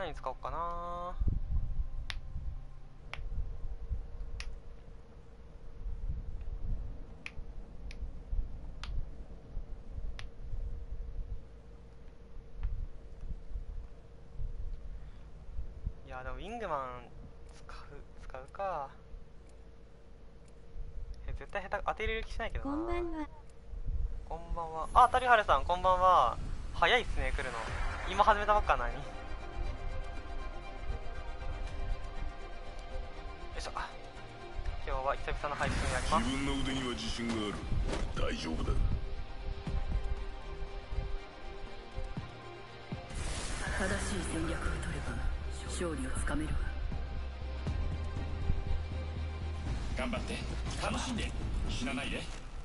何使おうかな。いやでもウィングマン使うか。絶対下手当てれる気しないけどな。 こんばんは。 こんばんは。あ、谷原さんこんばんは。早いっすね来るの。今始めたばっかなのに。よいしょ。今日は久々の配信やります。 自分の腕には自信がある。大丈夫だ。 正しい戦略を取れば勝利をつかめるわ。 頑張って楽しんで死なないで。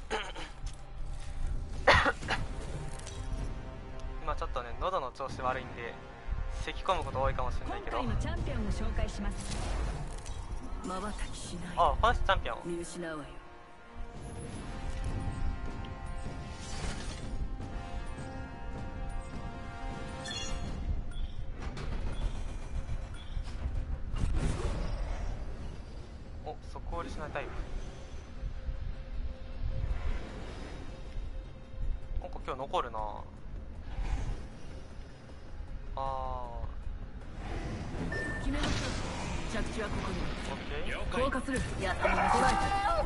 今ちょっとね喉の調子悪いんで咳込むこと多いかもしれないけど。 今回のチャンピオンを紹介します。瞬きしない。 あ、この人チャンピオン。 見失うわよ。 お、速折りしないタイプ。なんか今日残るな。 決めましょう。着地はここに。 オッケー。 降下する。やったもの捉え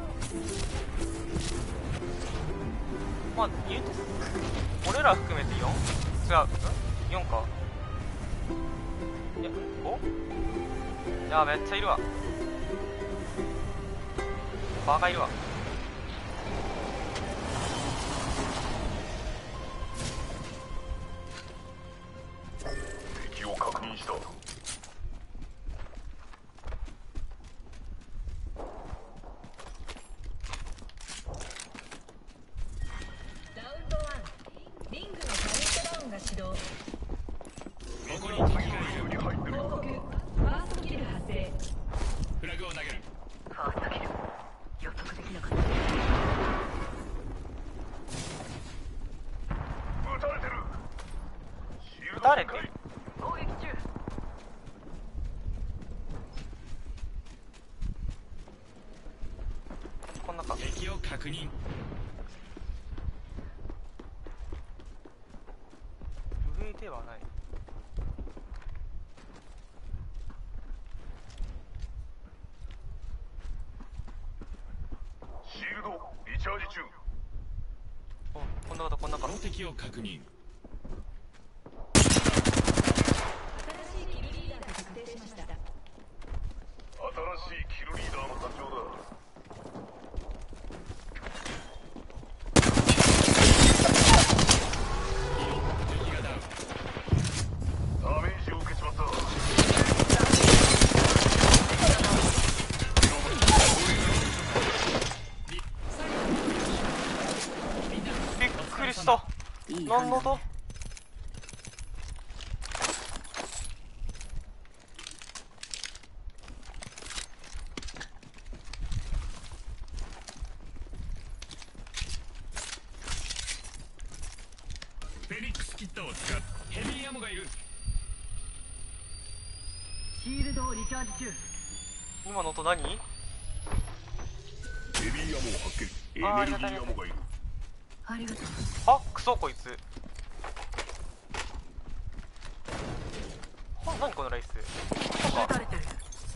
まあ言うて俺ら含めて 4？ 違う、4か。いや 5？ いやめっちゃいるわ。バカいるわ。 敵を確認した。 撃たれてる。こんなか。 敵を確認。 上ではない。 シールドリチャージ中。 お、こんなことこんなか。 敵を確認。 新しいキルリーダーの誕生だ。 敵がダウン。 ダメージを受けちまった。 びっくりした。何の音？ フェニックスキットを使う。ヘビーアモがいる。 シールドをリチャージ中。 今の音何？ ヘビーアモを発見。エネルギーアモがいる。 ありがとう。 あ、クソこいつ。何このライス。 撃たれてる。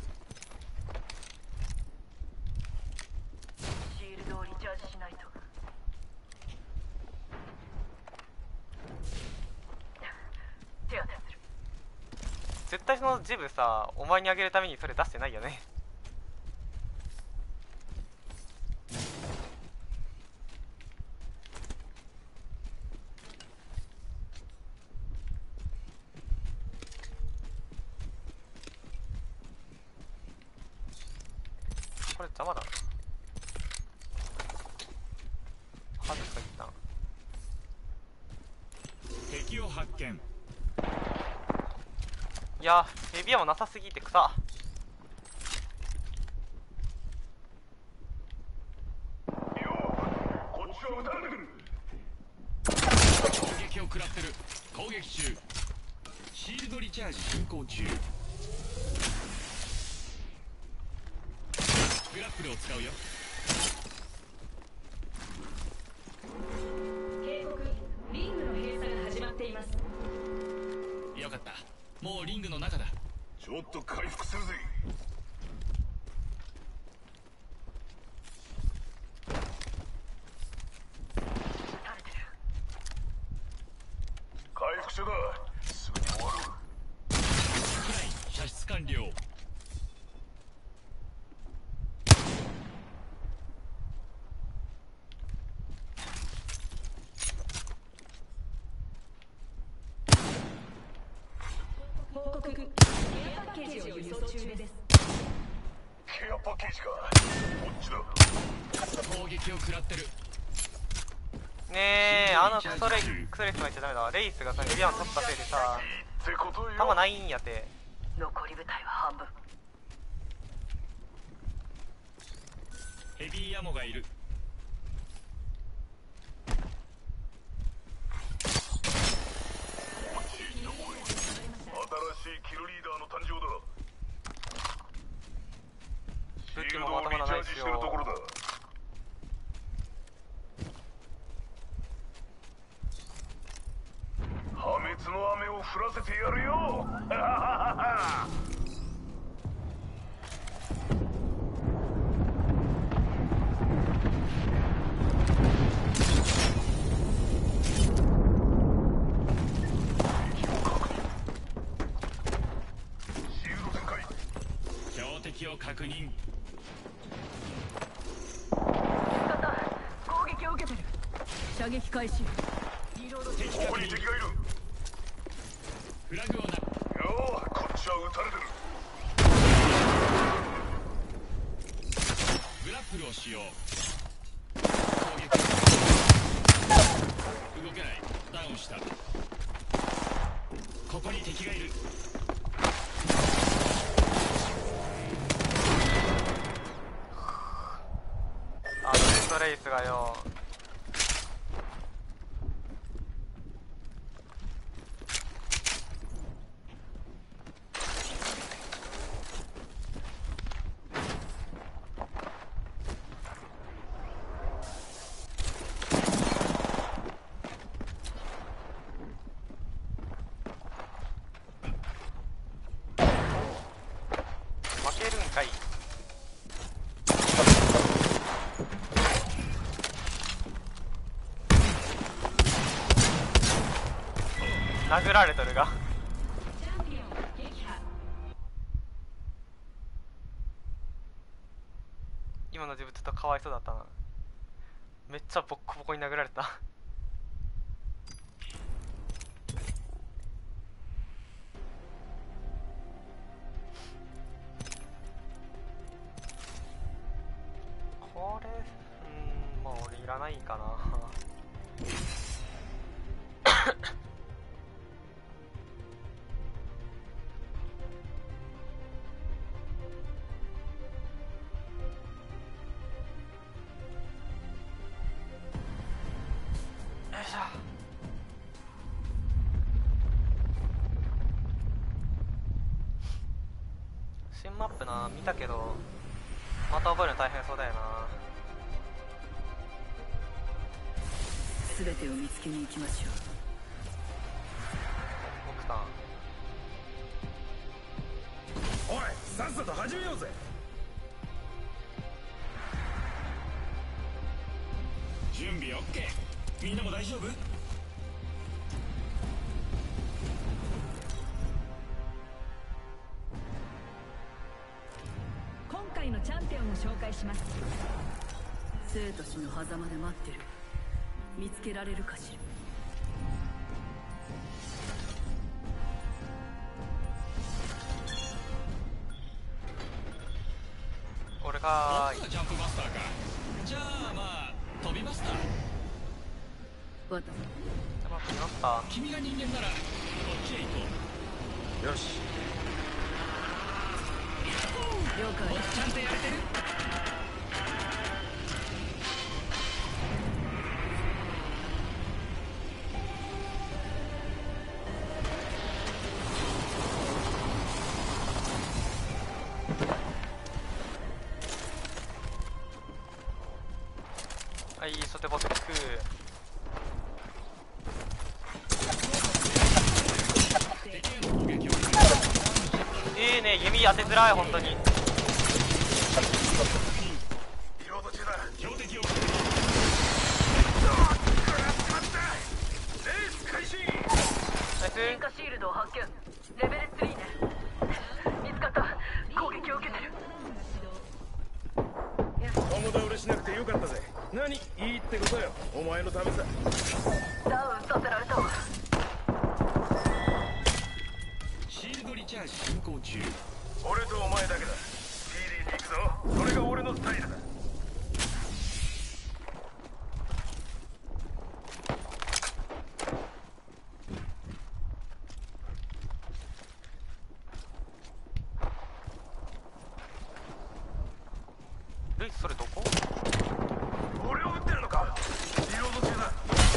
シールドをリチャージしないと。手当てする。 絶対そのジブさ、お前にあげるためにそれ出してないよね。これ邪魔だな。外すか一旦。 敵を発見。 いやエビアもなさすぎて草。 こっちは撃たれてる。 攻撃を食らってる。攻撃中。 シールドリチャージ進行中。グラップルを使うよ。 警告、リングの閉鎖が始まっています。 よかった、もうリングの中だ。 ちょっと回復するぜ。回復者だ。すぐに終わる。 フライン射出完了。 報告、ケアパッケージを輸送中です。 ケアパッケージか。こっちだ。 攻撃を食らってる。 ねえ、あのクソレイスが言っちゃダメだわ。レイスがさエリアン取ったせいでさってことよ。 弾ないんやて。 残り部隊は半分。 ヘビーアモがいる。 新しいキルリーダーの誕生だ。 武器シールドをもまとまらないリチャージしてるところだ。破滅の雨を降らせてやるよ。シールド全開。 標的を確認。 攻撃を受けてる。射撃開始。 敵ここに確認。 敵がいる。 フラグをな。 よー、こっちは撃たれてる。 グラップルを使用。攻撃。動けない。ダウンした。ここに敵がいる。 あのストレイスがよ。負けるんかい。殴られとるが。 チャンピオン撃破。 今の自分ちょっとかわいそうだったな。めっちゃボッコボコに殴られた。これまあ俺いらないかな。よいしょ。新マップな見たけどまた覚えるの大変そうだよな。 すべてを見つけに行きましょう。 奥さんおい、さっさと始めようぜ。 準備 OK。 みんなも大丈夫？ 今回のチャンピオンを紹介します。生と死の狭間で待ってる。見つけられるかしら。 俺が僕がジャンプマスターか。じゃあまあ飛びマスター。 私マップに乗った。 君が人間ならこっちへ行こう。 よし。 了解。 ちゃんとやれてる？ 初手ボックいいね、弓当てづらい本当に。 リロード中だ。 標的をレース開始。 ナイス。 進化シールドを発見。レベル3ね。見つかった。攻撃を受けてる。 共倒れしなくてよかったぜ。何いいってことよ、お前のためさ。 ダウンさせられたわ。 シールドリチャージ進行中。 俺とお前だけだ。スピーディーに行くぞ。それが俺のスタイルだ。 ルイスそれどこ？ 俺を撃ってるのか。リロード中だ。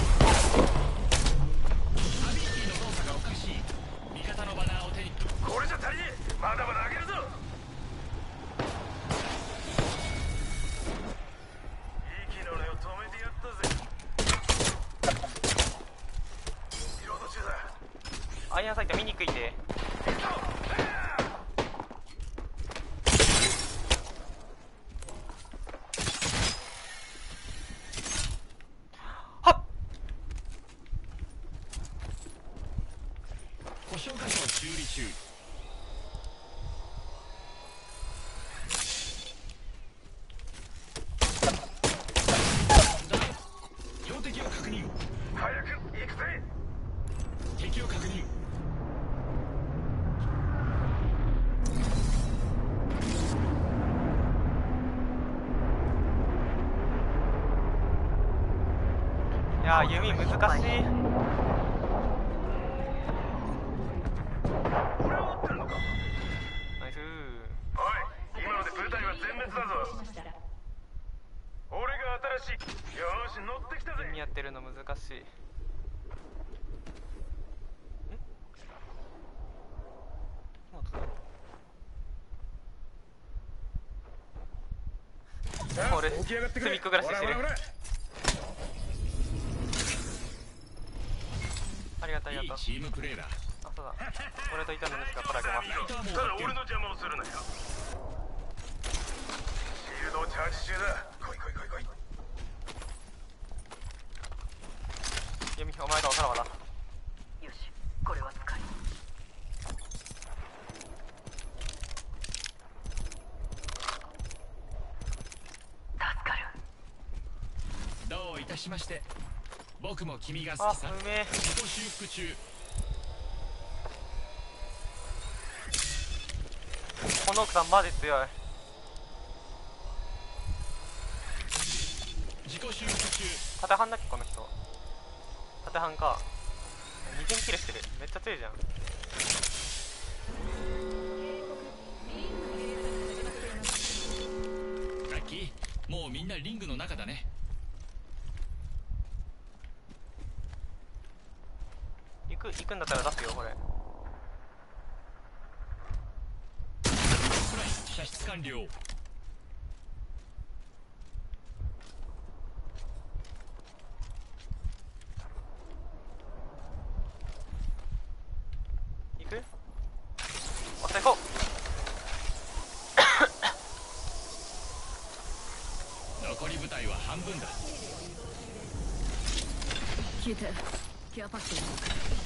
アビリティの動作がおかしい。味方のバナーを手に。 これじゃ足りねえ。まだまだ上げるぞ。息の根を止めてやったぜ。リロード中だ。 アイアンサイト見にくいて。はっ。 故障箇所を修理中。標的を確認。 早く行くぜ。 敵を確認。 いやー弓難しい。 俺を撃ってるのか。 ナイス。 おい、今ので部隊は全滅だぞ。俺が新しい。よーし、乗ってきたぜ。 弓やってるの難しい。もう俺起き上がってくれ。 隅っこ暮らししてる。 ほらほらほら。 ありがとうありがとう。 いいチームプレーだ。 あ、そうだ。俺といたのですが、これあげます。 ライトはもうただ発見。 俺の邪魔をするなよ。シールドをチャージ中だ。来い来い来い来い。 弓、お前がおさらばだ。 よし、これは使い。助かる。 どういたしまして。僕も君があ、 好きさ。 うめえ。 自己修復中。 この奥さんマジ強い。 自己修復中。 縦半だっけこの人。縦半か。2点キルしてる。めっちゃ強いじゃん。 ラッキー、もうみんなリングの中だね。 行くんだったら出すよこれ。 スライ射出完了。 行く？おっさ行こう。 残り部隊は半分だ。 聞いて。ケアパッケージ。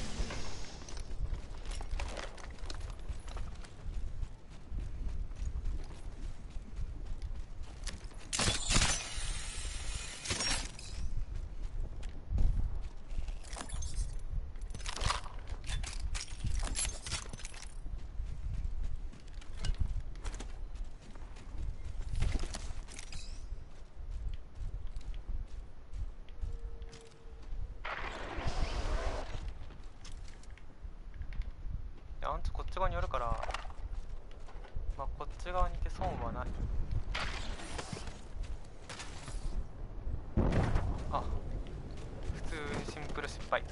アンチこっち側に寄るから、まあこっち側にいて損はない。あ、普通にシンプル失敗。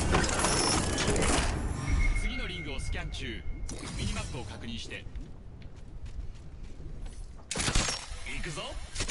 次のリングをスキャン中。ミニマップを確認して。 行くぞ。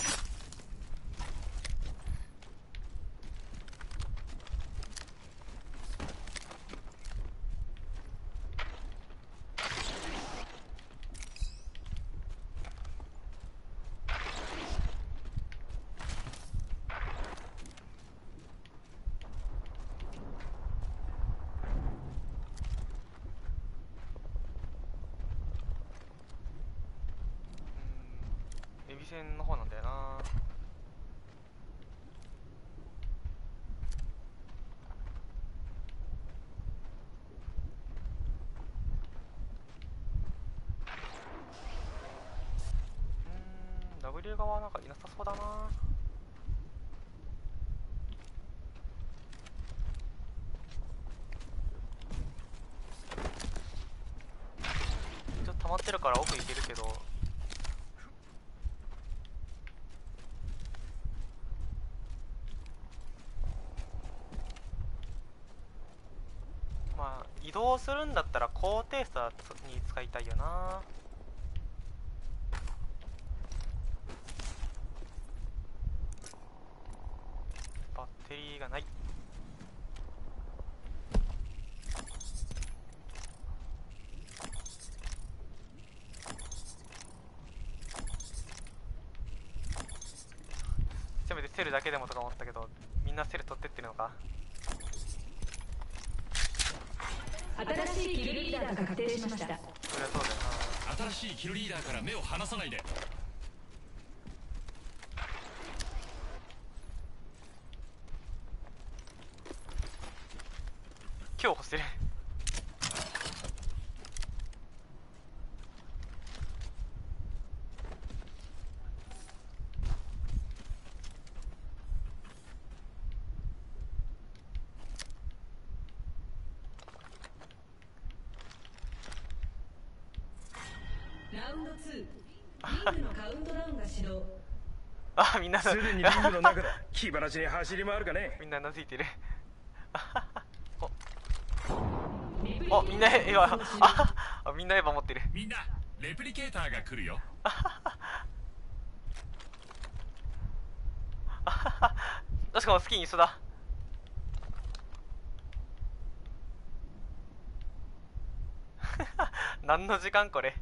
エビ戦の方なんだよな。W 側なんかいなさそうだな。ちょっと溜まってるから奥行けるけど、まあ移動するんだったら高低差に使いたいよな。バッテリーがない。せめてセルだけでもとか思ったけど、みんなセル取ってってるのか。 新しいキルリーダーが確定しました。 そりゃそうだよな。 新しいキルリーダーから目を離さないで。 今日干せる。 ラウンド2、リングのカウントダウンが始動。 あ、みんなすでにリングの中だ。気晴らしに走り回るかね。 みんなうなずいてる。お、みんなエヴァ、あ、みんなエヴァ持ってる。 みんなレプリケーターが来るよ。 しかもスキン一緒だ。何の時間これ。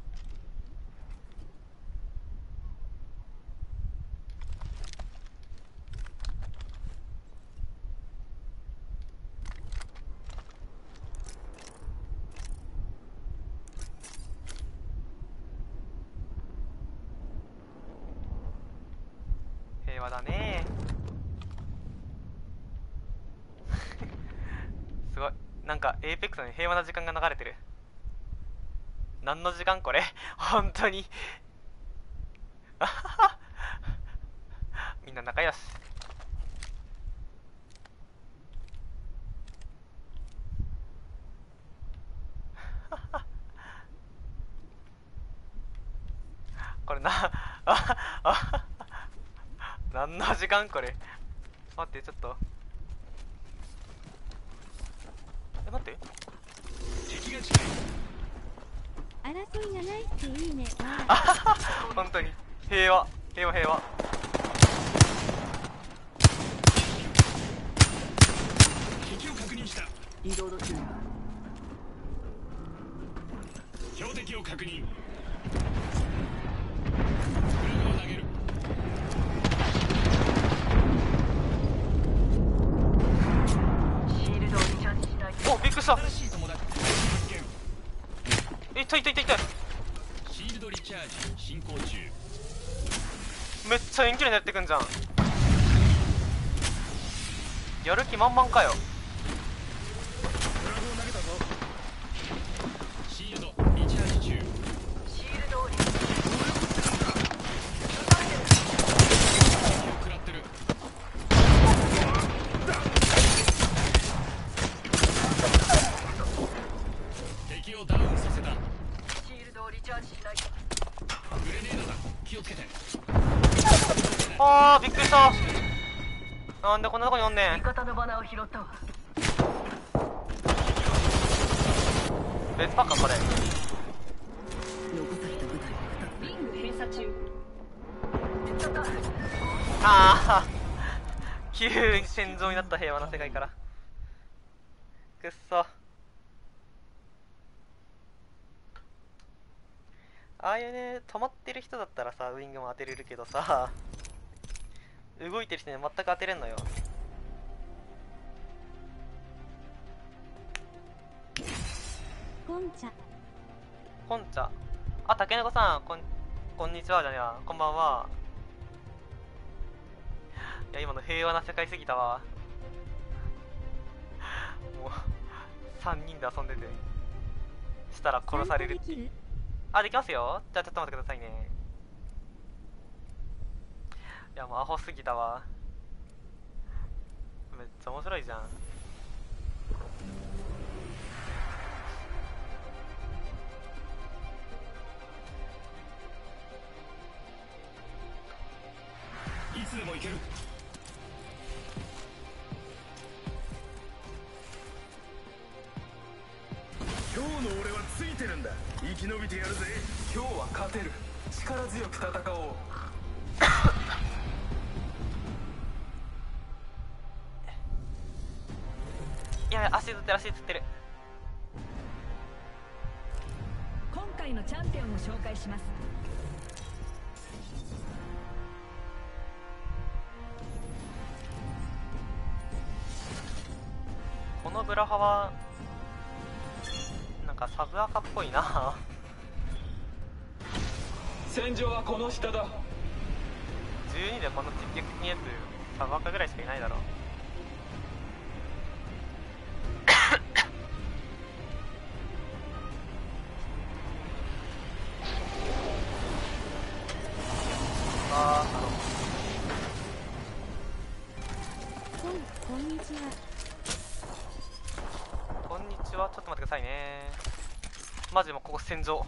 平和だね。すごい、なんかエーペックスに平和な時間が流れてる。何の時間これ。本当に。みんな仲良し。これ何の時間これ。待って、ちょっと。待って。 敵が近い。 争いがないっていいね。 本当に平和。 敵を確認した。 移動中。 標的を確認。フラグを投げる。 シールドをリチャージしないと。 お、びっくりした。 新しい友達発見。 痛い。 シールドリチャージ進行中。 めっちゃ遠距離でやってくんじゃん。やる気満々かよ。 フラグを投げたぞ。 シールドリチャージ中。 シールドをリ敵を食らってる。敵をダウンさせた。 シールドをリチャージしないと。 グレネードだ。気をつけて。 あー、びっくりした。なんでこんなとこにおんねん。 味方のバナーを拾ったわ。 別パッカこれ。 残された部隊は2つ。リング閉鎖中。 急に戦場になった平和な世界から。くっそ。ああいうね、止まってる人だったらさ、ウイングも当てれるけどさ、動いてる人には全く当てれんのよ。 こんちゃ。 こんちゃ。あ、竹中さん、こんにちはじゃねえわ。こんばんは。いや、今の平和な世界すぎたわ。もう、3人で遊んでて。したら殺されるっていう。あ、できますよ。じゃあちょっと待ってくださいね。いや、もうアホすぎたわ。めっちゃ面白いじゃん。 いつでも行ける。 今日の俺はついてるんだ。生き延びてやるぜ。 今日は勝てる。力強く戦おう。 やべ、足つってる足つってる。 今回のチャンピオンを紹介します。 このブラハはなんかサブアカっぽいな。 戦場はこの下だ。 12でこの実験的なやつサブアカぐらいしかいないだろう。あこんにちは。 こんにちは。ちょっと待ってくださいね。マジもうここ戦場。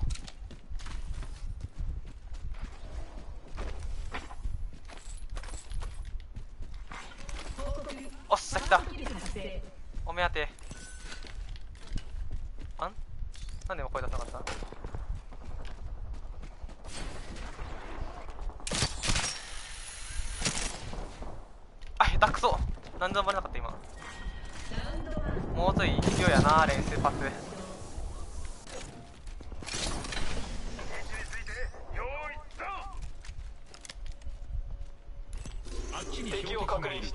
おっしゃ来た。お目当て。なんで今声出さなかった。あ、下手くそ。なんでもバレなかった今。もうちょい必要やな、練習パス。 敵を確認した。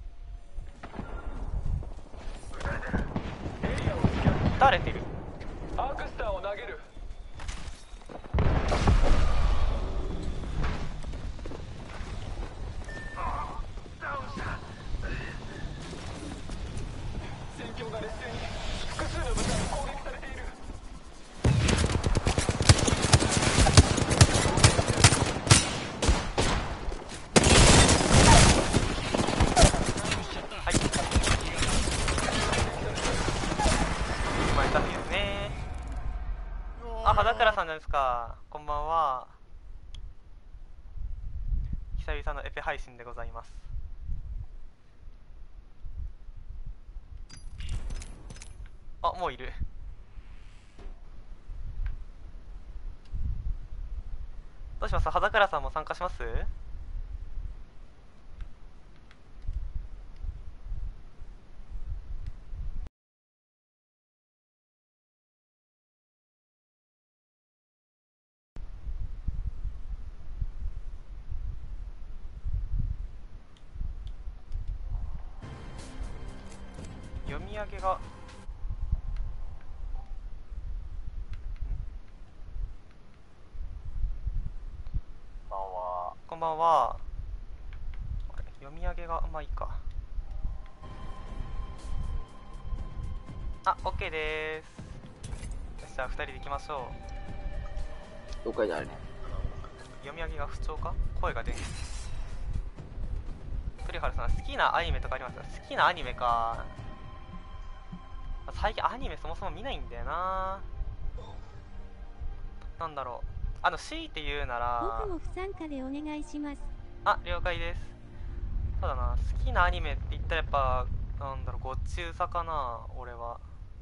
撃たれてる。 アークスターを投げる。戦況が劣勢に。複数の部隊に攻撃されている。 はい。今いた日ですね。あ、肌倉さんじゃないですか。こんばんは。久々のエペ配信でございます。あ、もういる。どうします？肌倉さんも参加します？読み上げがこんばんは。読み上げがまあいいか。あ、OK でーす。よし、じゃあ2人で行きましょう。 了解だね。 読み上げが不調か？声が出ん。栗原さん、好きなアニメとかありますか？好きなアニメか。最近アニメそもそも見ないんだよな。なんだろう。強いて言うなら、 僕も不参加でお願いします。 あ、了解です。そうだな、好きなアニメって言ったらやっぱ、なんだろう、ゴッチウサかな、俺は。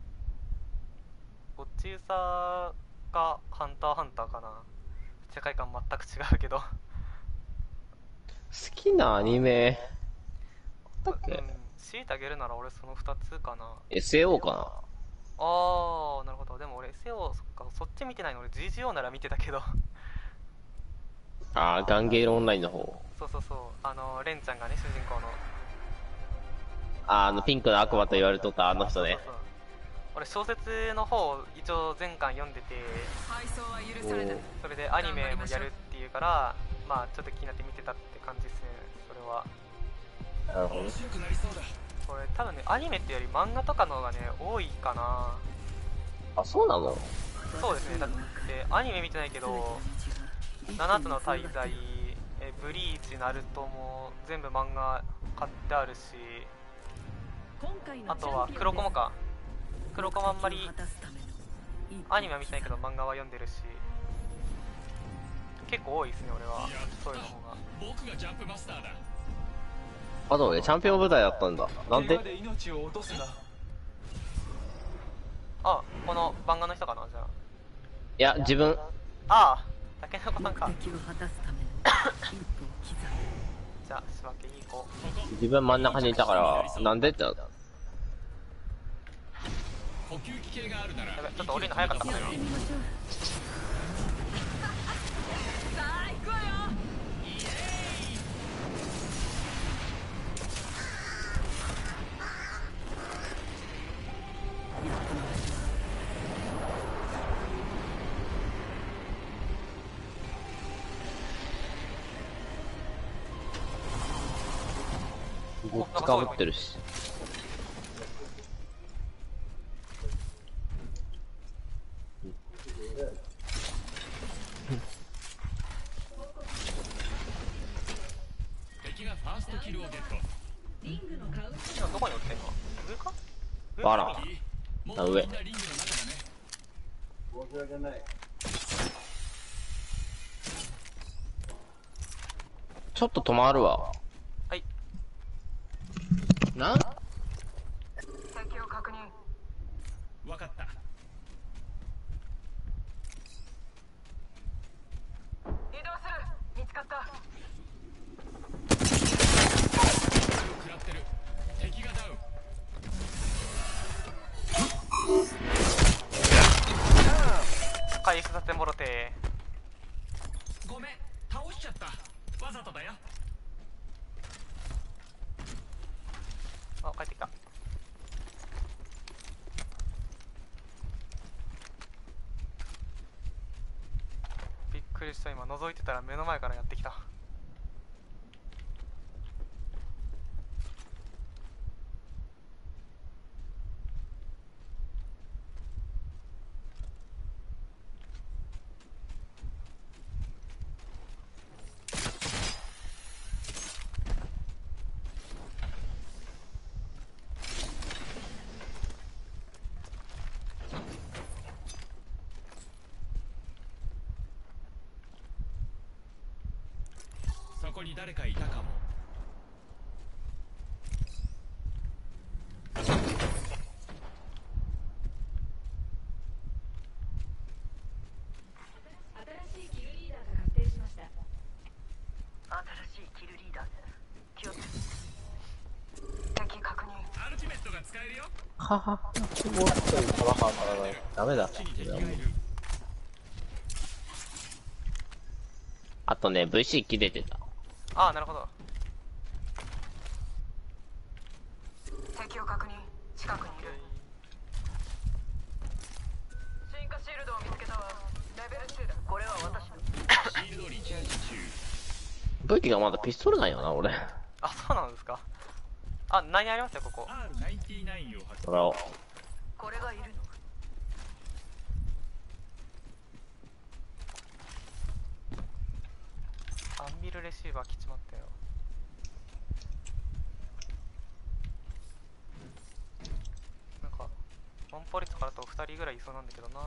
ゴッチウサか、ハンターハンターかな。世界観全く違うけど。 好きなアニメ。 ったっけ？ 強いてあげるなら俺その2つかな。 SAO かな。 あーなるほど。でも俺 SAO そっか、そっち見てないの。俺 GGO なら見てたけどあー、ガンゲールオンラインの方。 そうそうそう、レンちゃんがね主人公のピンクの悪魔と言われとったあの人ね。 そうそうそう。俺小説の方一応全巻読んでて、 配送は許されない。 それでアニメもやるっていうから、まあちょっと気になって見てたって感じですね。それはなるほど。 面白くなりそうだ。 これ多分ねアニメってより漫画とかの方がね多いかな。 あ、そうなの？ そうですね。だってアニメ見てないけど7つの大罪、ブリーチ、ナルトも全部漫画買ってあるし、あとは黒子もか。黒子もあんまりアニメは見てないけど漫画は読んでるし、結構多いですね俺は。そういうの方が。 僕がジャンプマスターだ。 あとね、チャンピオン舞台だったんだ。なんで？ 命を落とすな。 あ、この漫画の人かなじゃあ。 いや、自分。 ああ、竹中さんか。 目的を果たすための一歩を刻む。 じゃあ仕分けに行こう。 自分真ん中にいたから、なんでってなった。 呼吸器系があるなら。 やべ、ちょっと降りるの早かったかな今。 さあ行くわよ。 ぶっつかぶってるし。 敵がファーストキルをゲット。 今どこに降りてんの？上か？ あら。 もうみんな上。 リングの中だね。 ちょっと止まるわ。 はい。 なん？ 敵を確認。 わかった。 移動する。見つかった。 食らってる。敵がダウン。 回復させてもろて。 ごめん、倒しちゃった。わざとだよ。 あ、帰ってきた。びっくりした。今覗いてたら目の前からやってきた。 そこに誰かいたかも。 新しいキルリーダーが確定しました。新しいキルリーダーです。気をつけ。敵確認。 アルティメットが使えるよ。 はは。もうちょっと玉川からない。ダメだ。 こっちに敵がいる。 あとね、VC 切れてた。 ああ、なるほど。 敵を確認。近くにいる。進化シールドを見つけたわ。レベル2だ。これは私の。 シールドリチャージ中。 武器がまだピストルなんよな、俺。 あ、そうなんですか。あ、何ありますよここ。 R99 を発ほら、 これがいるの。 アンビルレシーバー来ちまったよ。なんかモンポリとかだと2人ぐらいいそうなんだけどな。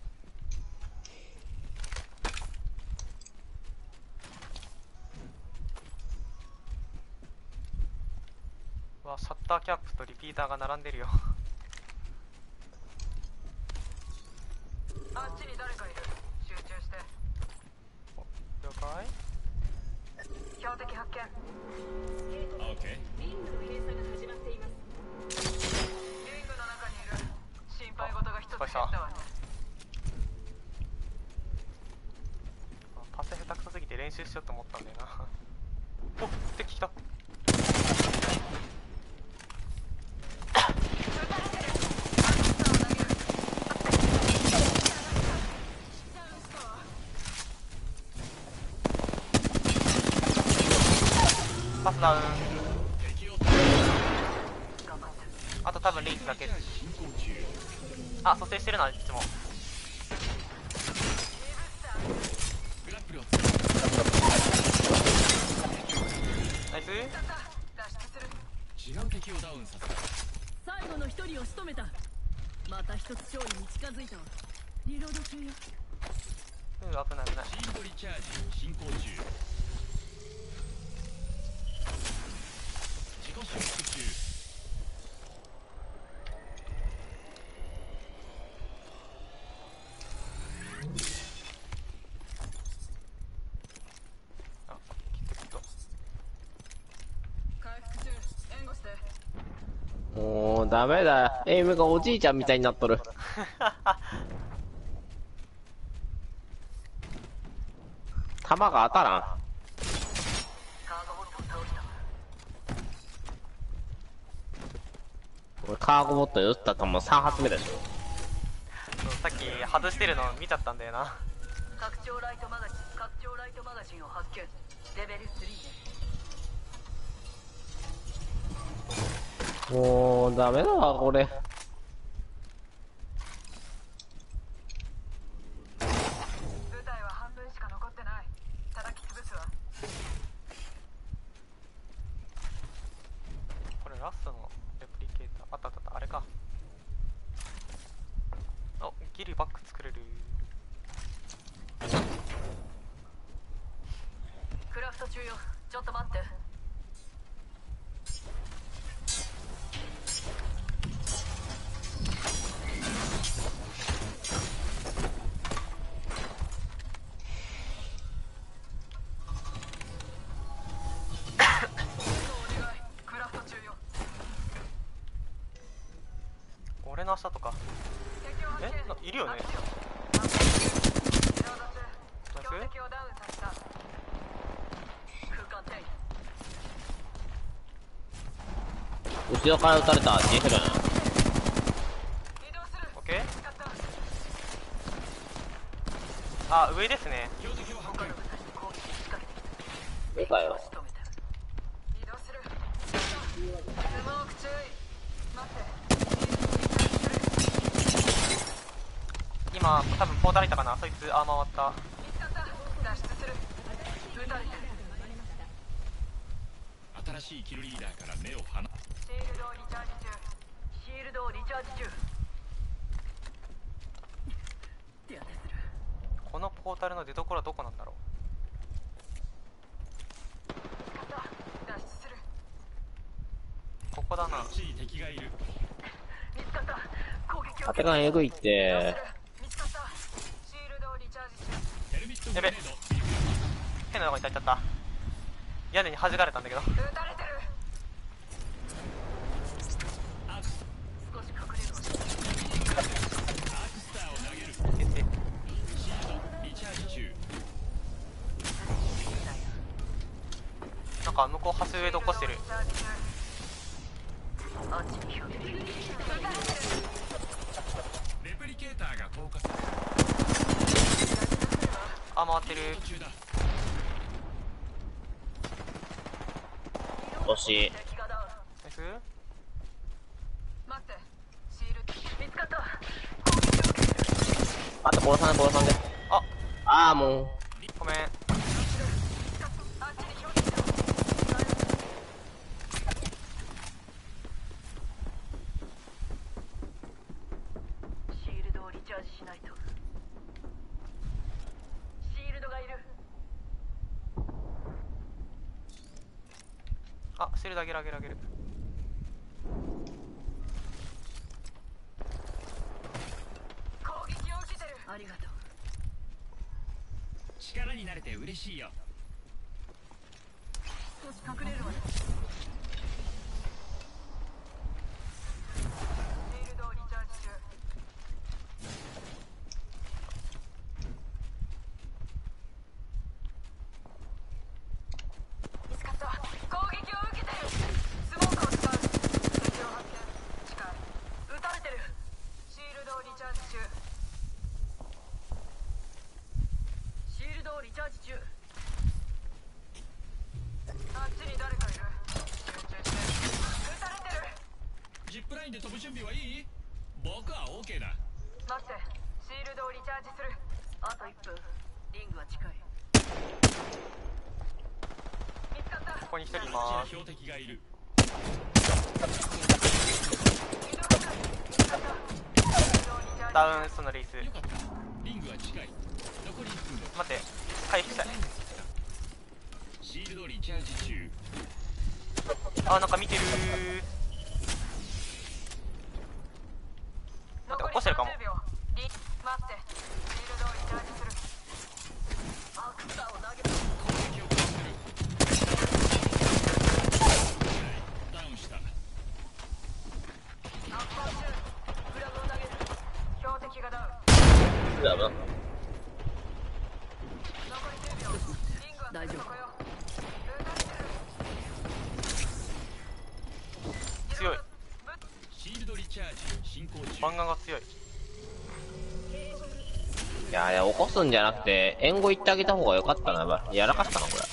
わ、シャッターキャップとリピーターが並んでるよ。 あっちに誰かいる。集中して。 了解。 標的発見。 オッケリングの閉鎖が始まっています。リングの中にいる。心配事が一つ減ったわね。 パス下手くそすぎて練習しようと思ったんだよな。おっ敵来た。パスダウン。あと多分リーチだけ。あ、蘇生してるな、いつも。 ー。グラップルをナイス。 違う敵をダウンさせた。 最後の一人を仕留めた。また一つ勝利に近づいたわ。リロード中よ。 危ない危ない。 シールドリチャージ進行中。自己修復中。 あ、きっと。 回復中。援護して。 もうダメだ。エイムがおじいちゃんみたいになっとる。弾が当たらん。 カーゴボットを倒したわ。 俺カーゴボットで撃った弾3発目でしょ。 そうさっき外してるの見ちゃったんだよな。 拡張ライトマガジンを発見。レベル3ね。 もうダメだわこれ。 部隊は半分しか残ってない。叩き潰すわ。 これラストのレプリケーターあったあったあった、あれか。お、ギリバック作れる。 クラフト中よ。ちょっと待って。クラフト中よ。 俺の下とか。え、いるよね。 標的をダウンさせた。空間転移。 後ろから撃たれた。ジェフルン。 移動する。 オッケー。 使った。 あ、上ですね。 標的を発見。 他の部隊に攻撃を仕掛けてきた。 出たよ。 仕留めた。移動する。スモーク注意。待って。 今多分ポーターいたかな。そいつ回った。 見つかった。脱出する。撃たれてる。 新しいキルリーダーから目を離。 シールドをリチャージ中。シールドをリチャージ中。手当てする。 このポータルの出所はどこなんだろ見つかった。脱出する。 う。ここだな。 新しい敵がいる。 見つかった。攻撃を当てがえぐいっ移動すて。 る。見つかった。シールドをリチャージ中。 ヘルミットグレネード。 変なとこに立っちゃった。屋根に弾かれたんだけど。 撃たれてる。 アークス少し隠れるわ。 ターを投げる。 えシールドリチャージ中。 なんか向こう橋上で起こしてる。 リチャージ中。あっちに標的。撃たれてる。 レプリケーターが投下されあ、回ってる。 途中だ。 惜しい。 敵がダウン。 ナイス。 待って。シールド見つかった。 あと殺さない殺さないで。 あ、 ああもう。 ごめん。 あっちに標的。シールドをリチャージしないと。シールドがいる。 あ、シールドあげるあげるあげる。 攻撃を受けてる。ありがとう。 力になれて嬉しいよ。 少し隠れるわよ。 シールドをリチャージ中。見つかった。攻撃を受けてる。スモークを使う。敵を発見。近い。撃たれてる。シールドをリチャージ中。シールドをリチャージ中。あっちに誰かいる。集中して。撃たれてる。 ジップラインで飛ぶ準備はいい？僕は OK だ。 待って。シールドをリチャージする。あと1分。リングは近い。見つかった。 ここに1人いこまっちに標的がいる。 す。ダウンそのレイス。 よかった。リングは近い。残り1分だ。 待って、回復したい。 シールドリチャージ中。 あ、なんか見てるー。待って、起こしてるかも。 待って。シールドをリチャージする。アクターを投げた。 攻撃を開始する。ダウンした。 発砲中。フラグを投げる。標的がダウン。 やば。 残り10秒。リングは大丈夫そこよ。撃たれてる。 強い。 シールドリチャージ進行中。 漫画が強い。 いやいや、起こすんじゃなくて、援護行ってあげた方がよかったな。やらかったな、これ。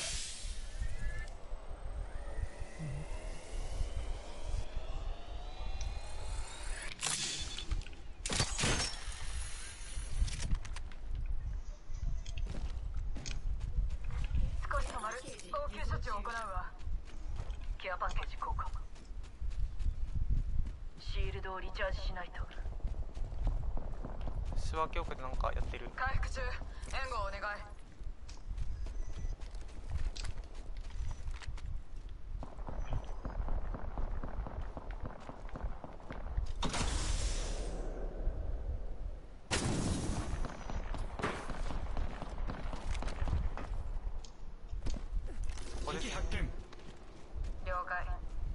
少し止まる。応急処置を行うわ。ケアパッケージ交換。シールドをリチャージしないと。 仕分け奥でなんかやってる。 回復中。援護をお願い。 ここです敵。発見。 了解。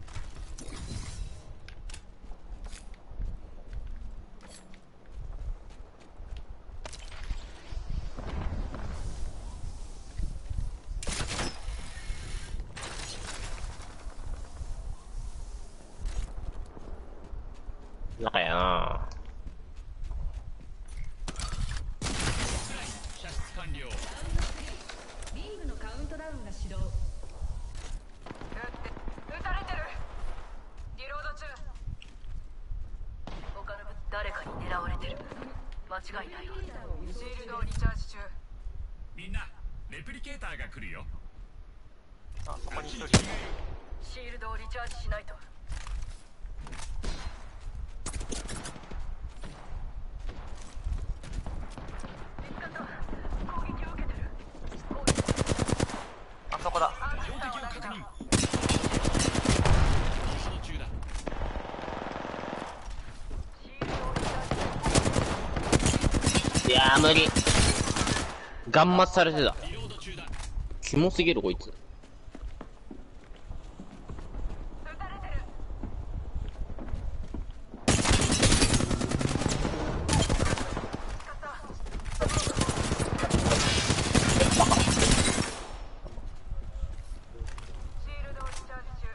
仲やな。 射出完了。 リングのカウントダウンが始動。 撃たれてる。リロード中。他の誰かに狙われてる。間違いないわ。シールドをリチャージ中。 みんな、レプリケーターが来るよ。 あ、そこに1人。 シールドをリチャージしないと。見つかった。攻撃を受けてる。 あそこだ。 標的を確認。走動中だ。 シールドをリチャージ。 いやー、無理。ガンマスされてた。 リロード中だ。 キモすぎる、こいつ。 撃たれてる。見つかった。シールドをリチャージ中。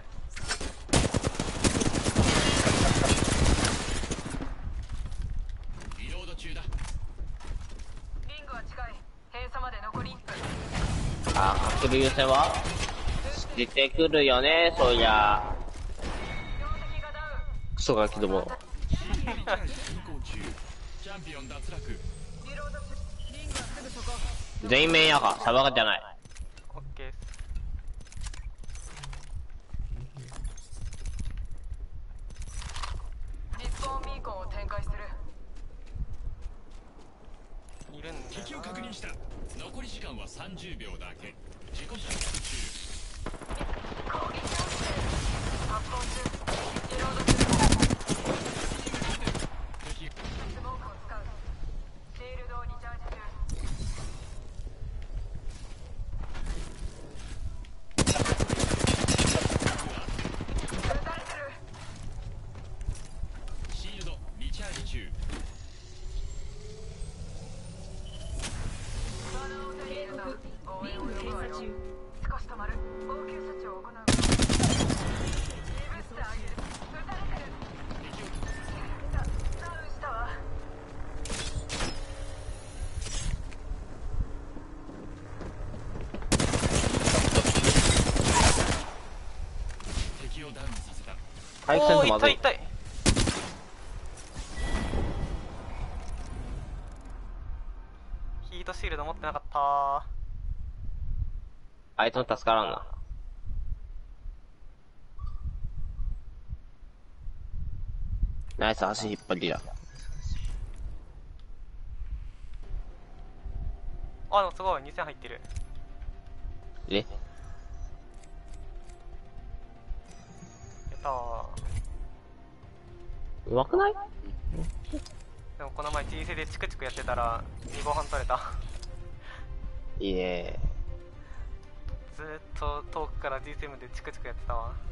リロード中だ。 リングは近い。閉鎖まで残り1分。 あー、かける優先は出てくるよね、そりゃ。 標的がダウン。 クソガキども。 シールドリチャージ進行中。チャンピオン脱落。 リロード中。 リングはすぐそこ。 全員面やか、サバガじゃない。 オッケーっす。 リスポーンビーコンを展開する。 いるんだよ敵をな。 確認した。残り時間は30秒だけ。自己修復中。 攻撃を受けてる。発砲中。リロード中。 敵スモークを使う。シールドをリチャージ中。 回復せんとまずい。 痛い。ヒートシールド持ってなかったー。 あいつも助からんな。ナイス足引っ張りだ。 あ、でもすごい、2000入ってる。 えやったー。 うまくない？ でもこの前 T セでチクチクやってたら2号半取れた。 いいね。 ずーっと遠くから G7 でチクチクやってたわ。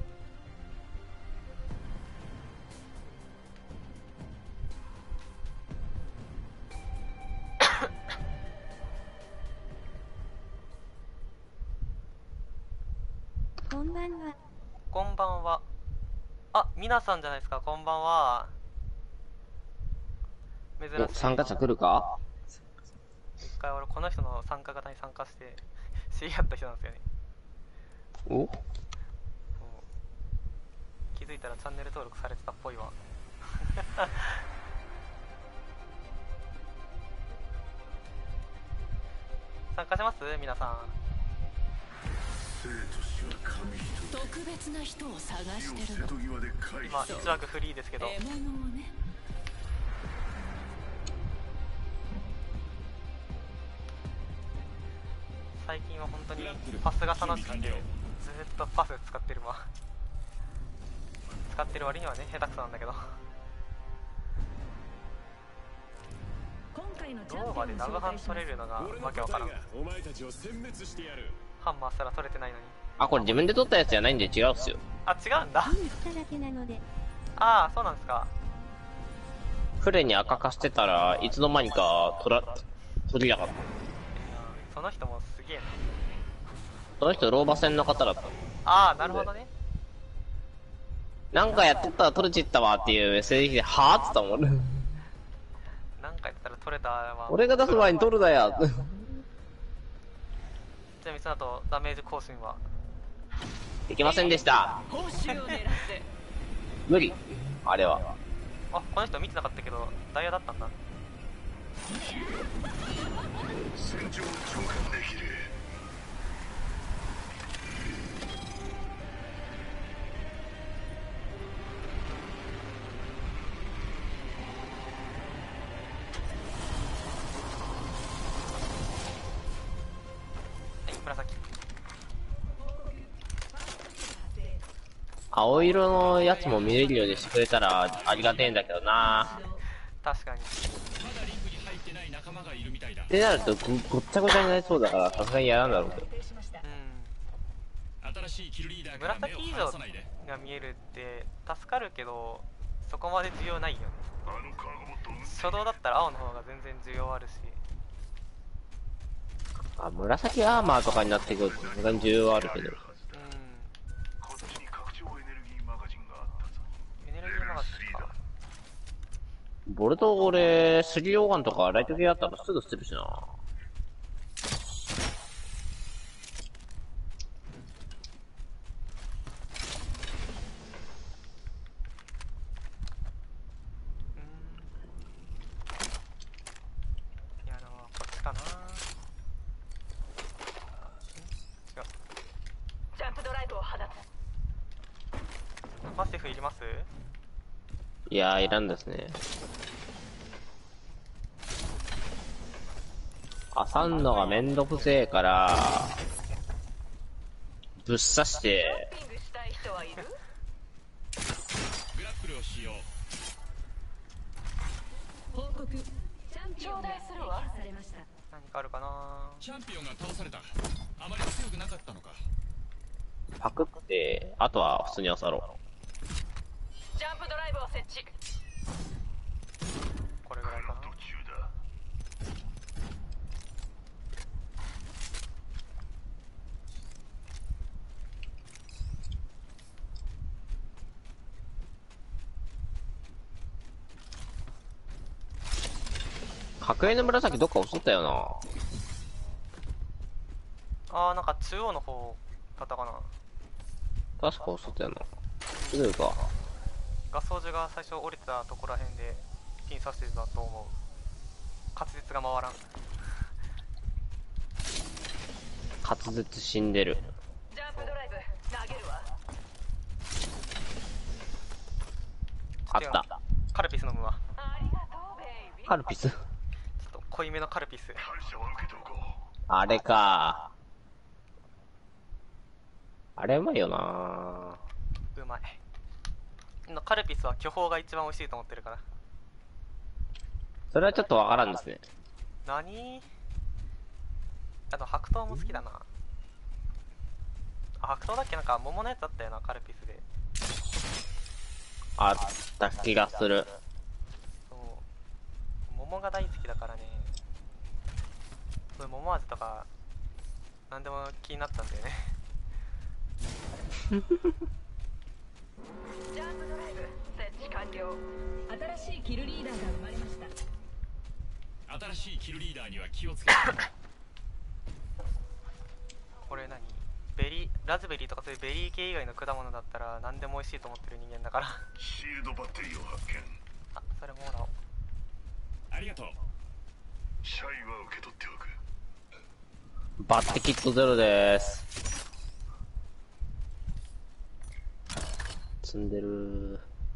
こんばんは。 こんばんは。あ、皆さんじゃないですか、こんばんは。珍しい。 お、参加者来るか？ 一回俺この人の参加型に参加して知り合った人なんですよね。 お？ そう気づいたらチャンネル登録されてたっぽいわ。参加します皆さん。 特別な人を探してるの。 今1枠フリーですけど、 獲物をね。 最近は本当にパスが楽しくてずーっとパス使ってるわ。使ってる割にはね下手くそなんだけど。 今回のチャローバでンピオンをラブハン紹介します。 取れるのがわけわからん。 お前たちを殲滅してやる。 ハンマーすら取れてないのに。 あ、これ自分で取ったやつじゃないんで違うっすよ。 あ、違うんだ。 見に来ただけなので。 ああ、そうなんですか。 フレに赤化してたらいつの間にか取りやがった。 その人もすげえな。 その人老婆戦の方だった。 ああ、なるほどね。 なんかやってたら取れちったわっていうメッセージで、はぁって言ったもん。 なんかやったら取れたわ。 俺が出す前に取るなや。 ちなみにその後ダメージ更新はできませんでした。 報酬を狙って。 無理。あれは。 あ、この人見てなかったけどダイヤだったんだ。 戦場を長官できる。 はい、紫。 青色のやつも見れるようにしてくれたらありがてえんだけどな。 確かに。 まだリングに入ってない仲間がいるみたいだ。 ってなるとごっちゃごちゃになりそうだからさすがにやらんだろうけど。 う新しいキルリーダーん。 から目を紫以上離さないで。 が見えるって助かるけどそこまで需要ないよね。 あのカーゴボットを初動だったら青の方が全然需要あるし。 あ、紫アーマーとかになってくるとさすがに重要あるけど。 うん。 こっちに拡張エネルギーマガジンがあったぞ。 エネルギーマガジンか。 ボルト俺、スリーオーガンとかライト系あったらすぐ捨てるしな。 いやな、こっちかな。違う。 ジャンプドライブを放つ。 パシフいります？ いやー、いらんですね。挟んのがめんどくせえから、ぶっ刺して、 ピングしたい人はいる？ グラップルを使用。 報告。チャンピオンが頂戴するわされました。 何かあるかな。 チャンピオンが倒された。あまり強くなかったのか。 パクって、あとは普通に漁ろう。 ジャンプドライブを設置。 これぐらいかな。 途中だ。 角栄の紫どっか押しとったよな。 あー、なんか中央の方だったかな。 確か押しとったよな。すぐか。 ガス掃除が最初降りてたところらへんでピン刺してたと思う。滑舌が回らん。 滑舌死んでる。 ジャンプドライブ投げるわ。 あった。 カルピス飲むわ。 ありがとうベイビー。 カルピス。 ちょっと濃いめのカルピス。 感謝は受けておこう。 あれか。あれうまいよな。 うまい。カルピスは巨峰が一番美味しいと思ってるから。 それはちょっとわからんですね。 何？あと白桃も好きだな。あ、白桃だっけ？なんか桃のやつあったよな、カルピスで。 あった気がする。 そう。桃が大好きだからね。そういう桃味とか、なんでも気になったんだよね。 ジャンプドライブ設置完了。新しいキルリーダーが生まれました。 新しいキルリーダーには気をつけて。 これ何？ラズベリーとかそういうベリー系以外の果物だったら何でも美味しいと思ってる人間だから。 シールドバッテリーを発見。 あ、それもらおう。 ありがとう。 シャイは受け取っておく。 バッテキットゼロでーす。積んでる。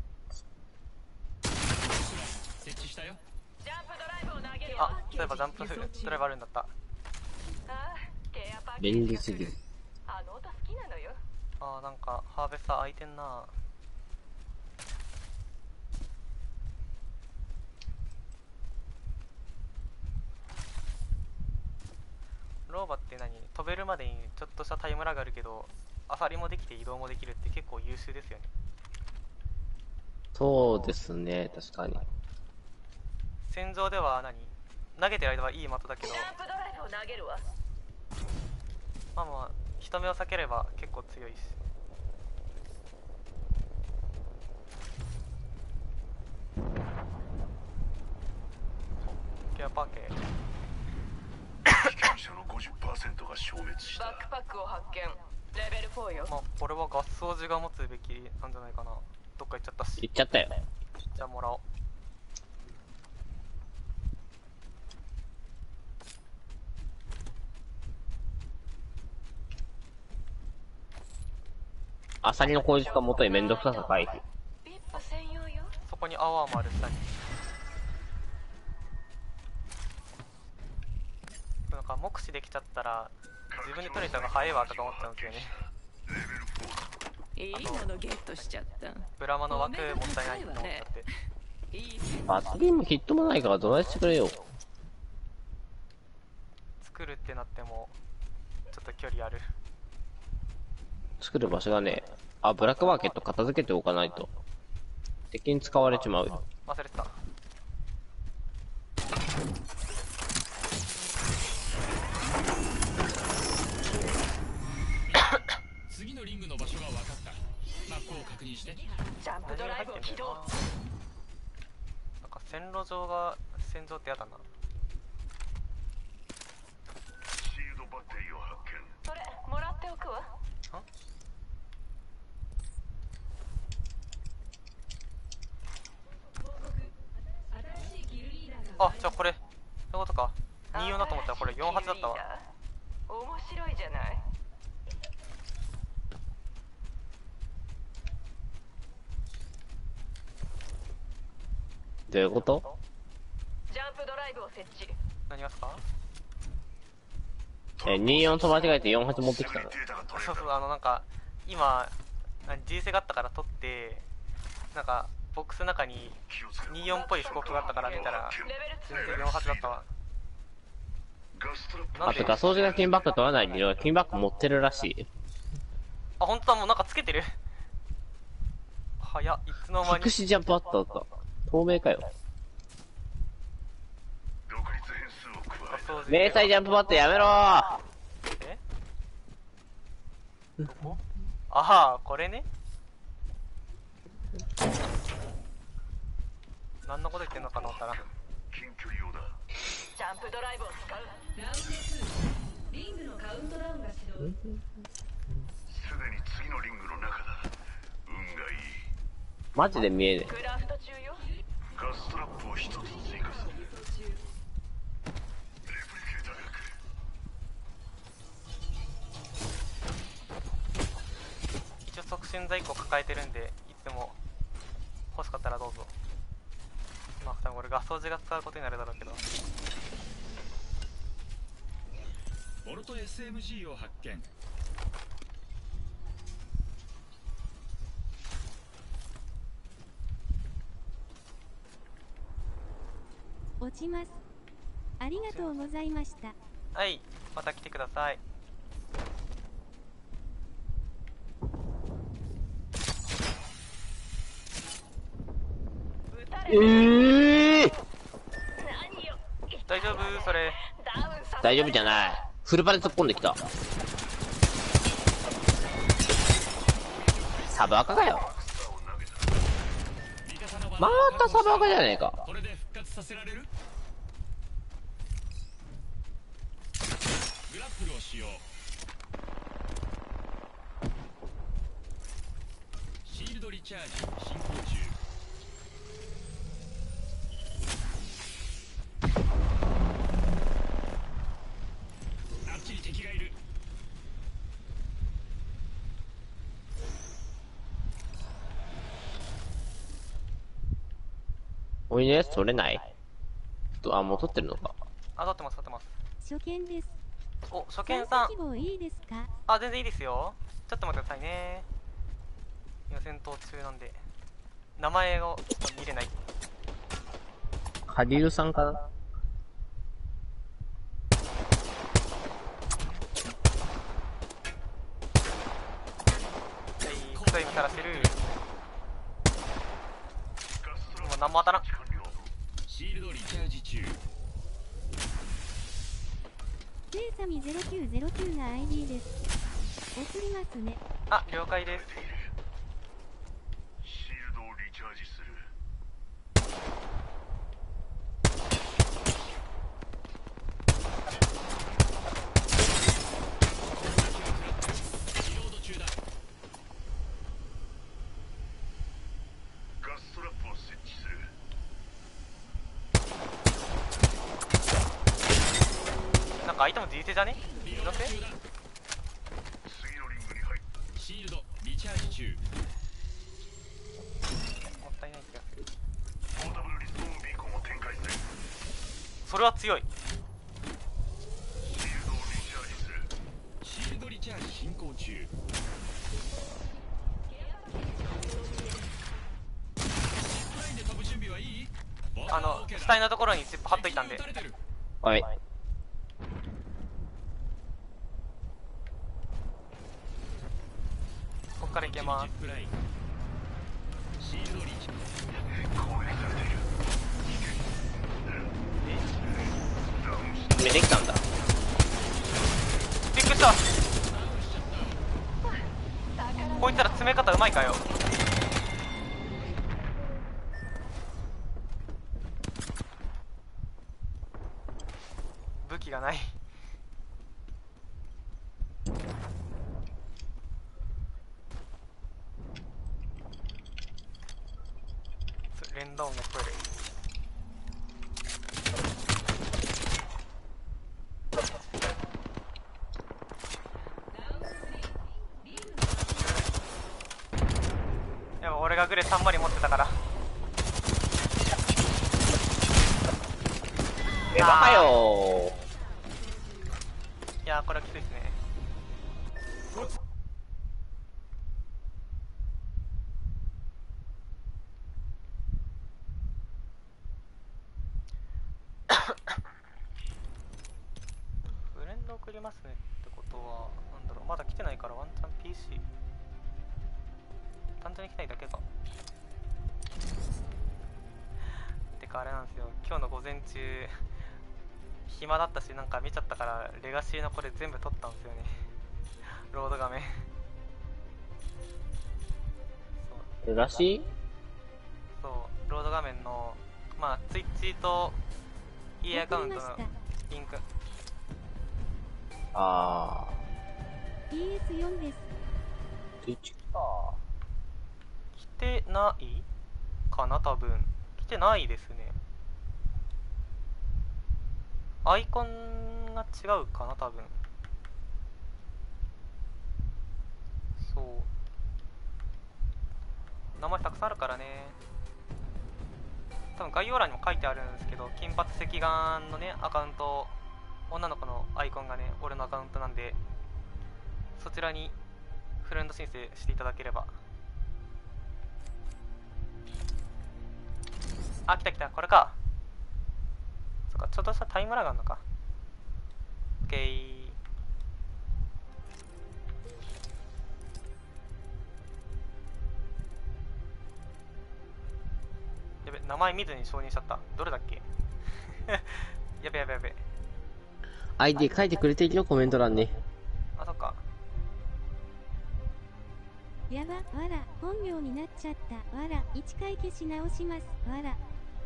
設置したよ。 ジャンプドライブを投げるあ、 わ。 そういえばジャンプドライブあるんだった。 あーケアパッケージ便利すぎる。 あの音好きなのよ。 あー、なんかハーベスター空いてんな。ローバって何？飛べるまでにちょっとしたタイムラグあるけど、アサリもできて移動もできるって結構優秀ですよね。 そうですね、確かに。 戦場では投げてる間はいい的だけど、 ジャンプドライブを投げるわ。 まあまあ人目を避ければ結構強いし。ケアパーケー。 被験者の 50% が消滅した。 バックパックを発見。レベル4よ。 まあこれはガス掃除が持つべきなんじゃないかな。どっか行っちゃったし。 行っちゃったよ。 じゃあもらおう。 アサリの効率化元にめんどくささ回避。 ビップ専用よ。 そこにアワーもある下に。なんか目視できちゃったら自分で取れた方が早いわとか思ったんですよね。 いいものゲットしちゃった。 ブラマの枠もったいないと思っちゃって。 いい罰ゲームヒットもないからどないしてくれよ。 作るってなってもちょっと距離ある。 作る場所がねえ。あ、ブラックマーケット片付けておかないと敵に使われちまうよ。 忘れてた。 次のリングの場所が分かった。マップを確認して。 ジャンプドライブを起動。 なんか線路上が戦場ってやだな。 シールドバッテリーを発見。 それもらっておくわ。 あ、じゃあこれそういうことか。24だと思ったらこれ48だったわ。 面白いじゃない。 どういうこと？ ジャンプドライブを設置。 何がすか ？24と間違えて48持ってきたの？ そうそう、なんか今G セがあったから取って、なんかボックスの中に24っぽいスコープがあったから見たら全然48だったわ。 あとガス掃除が金バッグ取らない理由は金バッグ持ってるらしい。 あ、本当だ、もうなんかつけてる。早っ、いつの間に。 隠しジャンプあったあった。透明かよ。迷彩ジャンプバットやめろー。 え？どこ？ああ、これね。何のこと言ってんのかと思ったら。 近距離用だ。 ジャンプドライブを使う。 ラウンド2、リングのカウントダウンが始動。 すでに次のリングの中だ。運がいい。 マジで見えねクラフト中よ。 ガストラップを一つ追加する。レプリケーターが来る。 一応促進剤1個抱えてるんで、いつも欲しかったらどうぞ。まあ多分俺ガス掃除が使うことになるだろうけど。 ボルト SMG を発見。 落ちます。ありがとうございました。 はい、また来てください。 撃たれえ。 何よ。 大丈夫それ。 ダウンさせ大丈夫じゃない。フルバで突っ込んできた。サブアカかよ。またサブアカじゃねえか。 これで復活させられる？グラップルを使用。シールドリチャージ進行中。あっちに敵がいる。 おいね、取れない。あ、もう取ってるのか。 あ、取ってます取ってます。 初見です。 お、初見さん。 希望いいですか？ あ、全然いいですよ。ちょっと待ってくださいね。今戦闘中なんで名前をちょっと見れない。 カリルさんかな。 クソ意味さらしてる。もう何も当たらん。 シールドリチャージ中。 ケイサミ0909が ID です。送りますね。 あ、了解です。 シールドをリチャージする。 リロード中だ。 ガストラップを設置する。 なんか相手も D 手じゃね？気のせい？ 次のリングに入っシールドリチャージ中。 もったいない気がする。 ポータブルリスポーンビーコンを展開する。 それは強い。 シールドをリチャージする。 シールドリチャージ進行中。ラインで飛ぶ準備はいい？ 死体のところにチップ貼っといたんで。 はい。 こっから行けます。 シールドリチャー攻撃されている。 めできたんだ。 びっくりした。こいつら詰め方うまいかよ。武器がない。連動音が聞こえる。でも俺がグレ3マリ持ってたから。 え、バカよいやー、これはきついですね。フレンド送りますねってことはなんだろう、まだ来てないからワンチャン PC 単純に来ないだけか。てかあれなんですよ、今日の午前中暇だったしなんか見ちゃったからレガシーのこれ全部取ったんですよね。ロード画面らしい。 そうロード画面のまあツイッチと EA アカウントのリンク。 あ PS4 です。 ー。Twitch か。 来てないかな、多分。来てないですね。アイコンが違うかな、多分。そう。名前たくさんあるからね。多分概要欄にも書いてあるんですけど、金髪赤眼のね、アカウント、女の子のアイコンがね、俺のアカウントなんで、そちらにフレンド申請していただければ。あ、来た来た、これか。そっか、ちょっとしたタイムラグあんのか。オッケー。やべ、名前見ずに承認しちゃった。どれだっけやべやべやべ。 ID 書いてくれてるよ、コメント欄に。 あ、そっか。 やば、わら、本名になっちゃった。わら、1回消し直します。わら。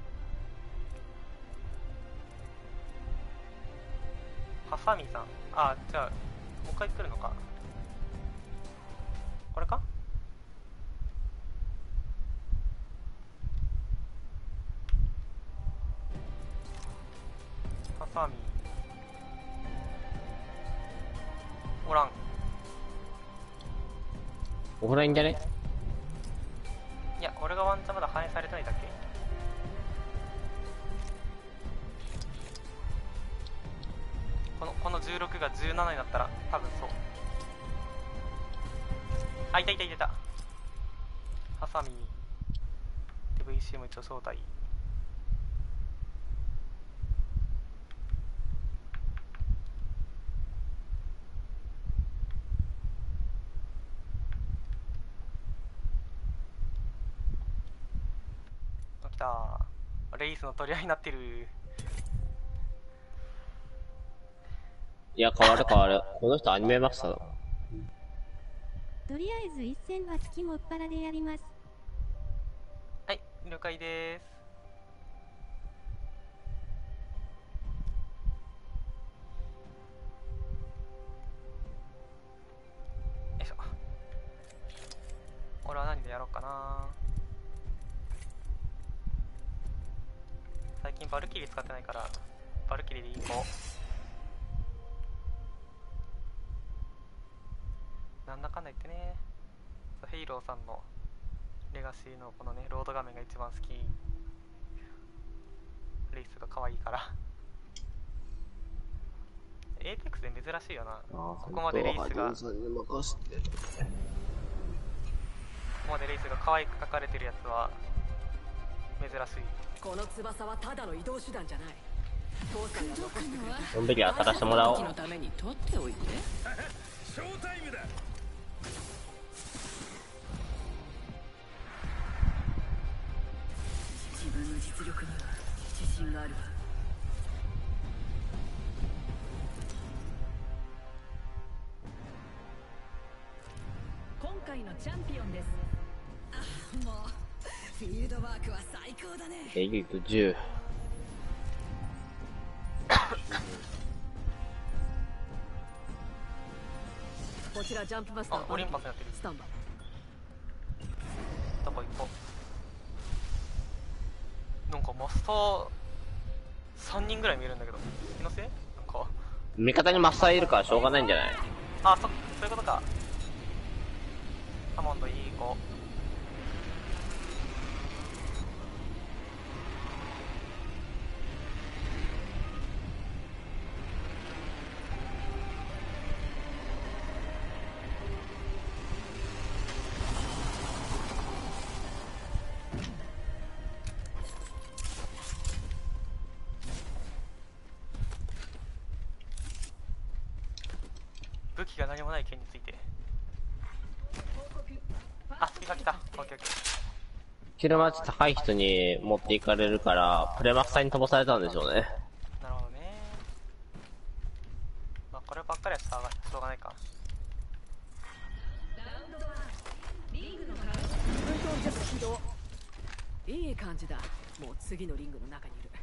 ハサミさん。あ、じゃあ、もう一回来るのか。これか。ハサミ。おらん。 おらんじゃね？ いや、俺がワンチャンまだ反映されてないだけ。この16が17になったら多分そう。あ、いたいたいたいた。ハサミ VCM 一応招待。来た。レイスの取り合いになってる。 いや、変わる変わる。この人アニメマスターだ。 とりあえず一戦は月もっぱらでやります。 はい、了解です。よいしょ。俺は何でやろうかな。最近バルキリー使ってないからバルキリーでいこう。なんだかんだ言ってね、ヘイローさんのレガシーのこのねロード画面が一番好き。レイスが可愛いからエーペックスで珍しいよな。ここまでレイスが可愛く描かれてるやつは珍しい。 この翼はただの移動手段じゃない。父さんが残してくれたのんびり当たらせてもらおう。 時のために取っておいて。 ショータイムだ。 自分の実力には自信があるわ。今回のチャンピオンです。あ、もうフィールドワークは最高だね。 エリート10。 こちらジャンプマスター。 あ、オリンパスやってる。 スタンバイ。 どこ行こう。なんかマスター3人ぐらい見えるんだけど、気のせい？なんか味方にマスターいるからしょうがないんじゃない？ あ、そういうことか。ハモンドいい子。武器が何もない件について。あ、次が来た。オッケーオッケー。 キルマッチ高い人に持っていかれるからプレマスターに飛ばされたんでしょうね。 なるほどね。まあこればっかりはしょうがないか。 いい感じだ。もう次のリングの中にいる。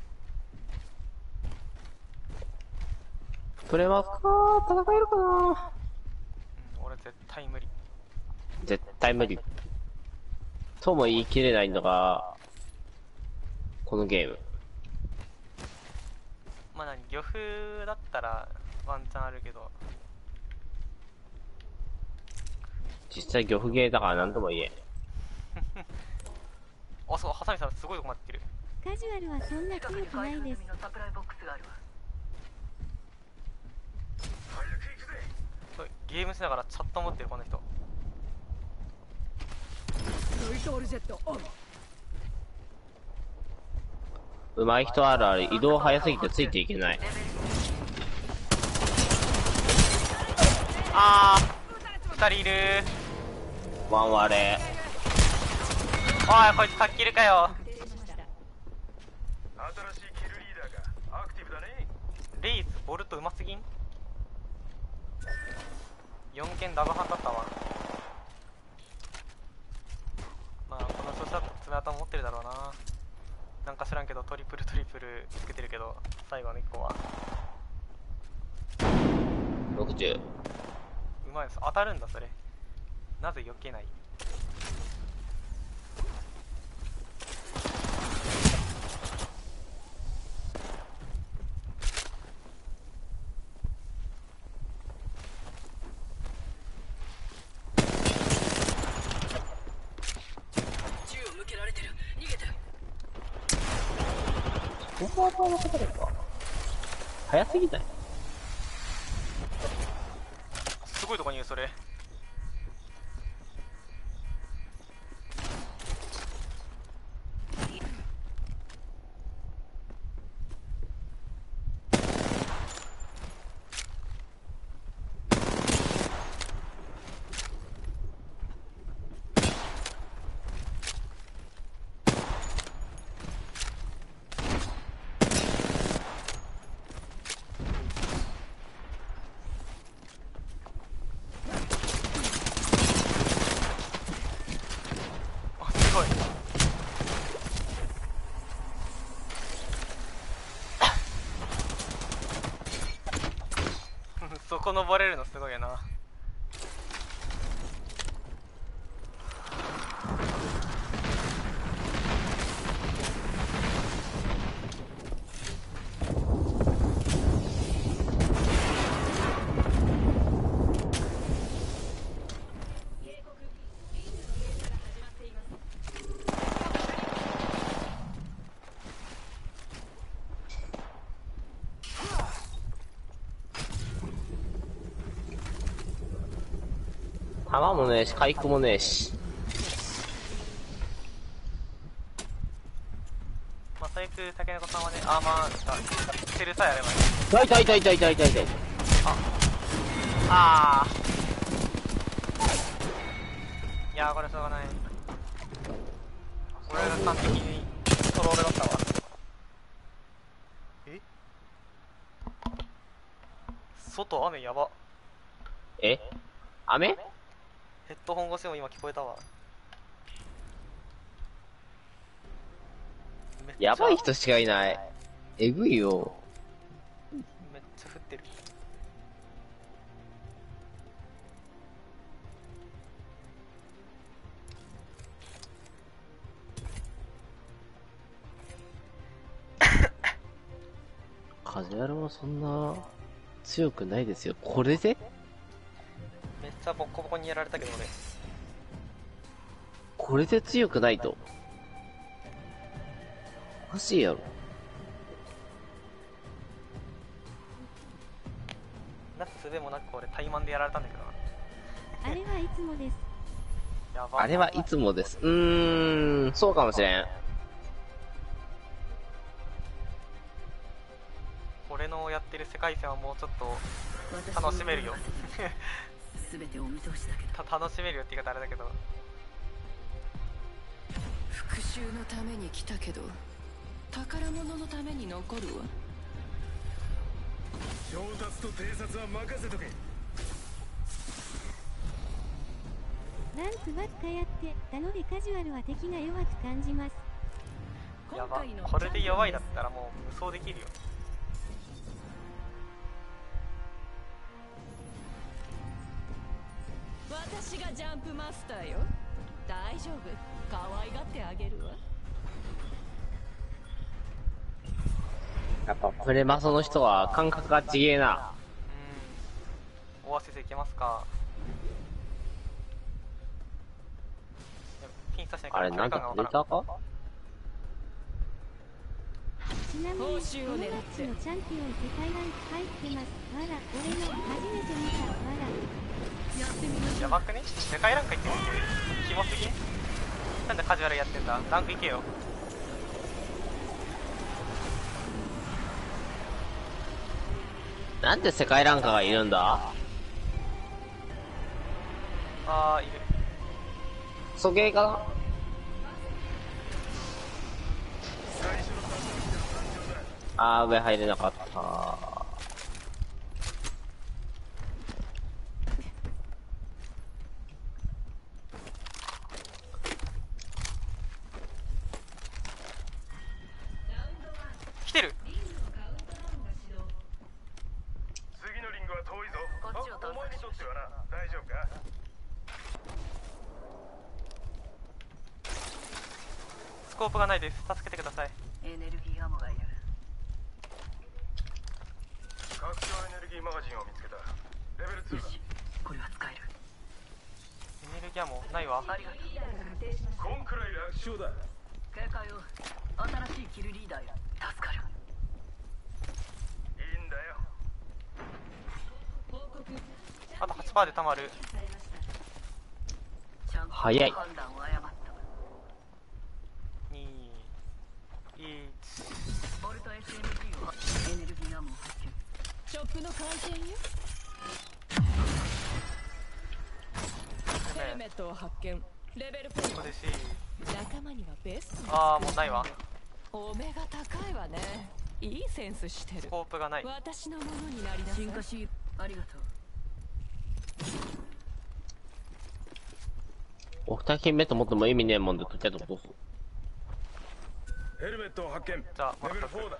プレマスかー、戦えるかな。 俺絶対無理。 絶対無理。 とも言い切れないのが、このゲーム。 まあ漁夫だったらワンチャンあるけど、 実際漁夫ゲーだから何とも言えん。 あ、そう、ハサミさんすごいとこ待ってる。 カジュアルはそんな強くないです。 のサプライボックスがあるわ。 ゲームしながらチャット持ってるこの人。 ノイトールジェットオン。 上手い人あるある、移動早すぎてついていけない。 あー、2人いるワン割れ。 おい、こいつタッキルかよ。 新しいキルリーダーがアクティブだね。 レイズボルトうますぎん。4件ダブハンだったわ。まあこの調子だと爪痕持ってるだろうな。なんか知らんけどトリプルつけてるけど、最後の1個は 60。 うまいです。当たるんだそれ。なぜ避けない。 銃を向けられてる。逃げて。 ここはこのことですか。早すぎない？ すごいとこにいるそれ。あ、すごい。そこ登れるのすごいよな。 弾もねえし、回復もねえし。 まあ最悪竹中さんはね、アーマーがセルさえあればね。 痛い痛い痛い痛い痛い痛い痛い。 あー、いやーこれしょうがない。俺が完璧にトロールだったわ。え、外雨やば。 え？雨？ ヘッドホン越しも今聞こえたわ。めっちゃやばい人しかいない。えぐいよ。 めっちゃ降ってる。 カジュアルもそんな強くないですよ。これで？ めっちゃボッコボコにやられたけど俺。 これで強くないと。おかしいやろ。 なすすべもなく俺怠慢でやられたんだけどな。 あれはいつもです。 やば。 あれはいつもです。そうかもしれん。 俺のやってる世界線はもうちょっと楽しめるよ。 すべてお見通しだけど。 楽しめるよって言い方あれだけど。 復讐のために来たけど、宝物のために残るわ。 調達と偵察は任せとけ。 ランクばっかやってたのでカジュアルは敵が弱く感じます。 やば。これで弱いだったらもう無双できるよ。 私がジャンプマスターよ。大丈夫。 可愛がってあげるわ。 やっぱプレマソの人は感覚がちげえな。 大先生いけますか。ピン刺しないあれなんだレーターか。 ちなみにこのマッチのチャンピオン世界ランク入ってます。わら、俺の初めて見た。わら、やってみましょう。 やばくね、世界ランクいってみてキモすぎ。なんでカジュアルやってんだ。ランクいけよ。 なんで世界ランカーがいるんだ。 あーいる。 クソゲーかな。あー上入れなかった。 来てる。 次のリングは遠いぞ。お前にとってはな。大丈夫か。 スコープがないです。助けてください。 エネルギーアモがいる。 拡張エネルギーマガジンを見つけた。レベル2だ。 これは使える。 エネルギーアモないわ。 ありがとう。 こんくらい楽勝だ。 警戒を。新しいキルリーダーや。助かる。 いいんだよ。 あと 8% で溜まる。 早い。 判断を誤った。 2、1。 ボルト SMG をエネルギーアモを発見。 ショップの完成よ。ヘルメットを発見。レベル4。 嬉しい。 仲間にはベスト。 あーもうないわ。 お目が高いわね。いいセンスしてるス。コープがない。 私のものになりなさい。 進化し、ありがとう。 お二品目ともっても意味ねえもんでとりあえず落とす。 ヘルメットを発見。 じゃあレベル4だ。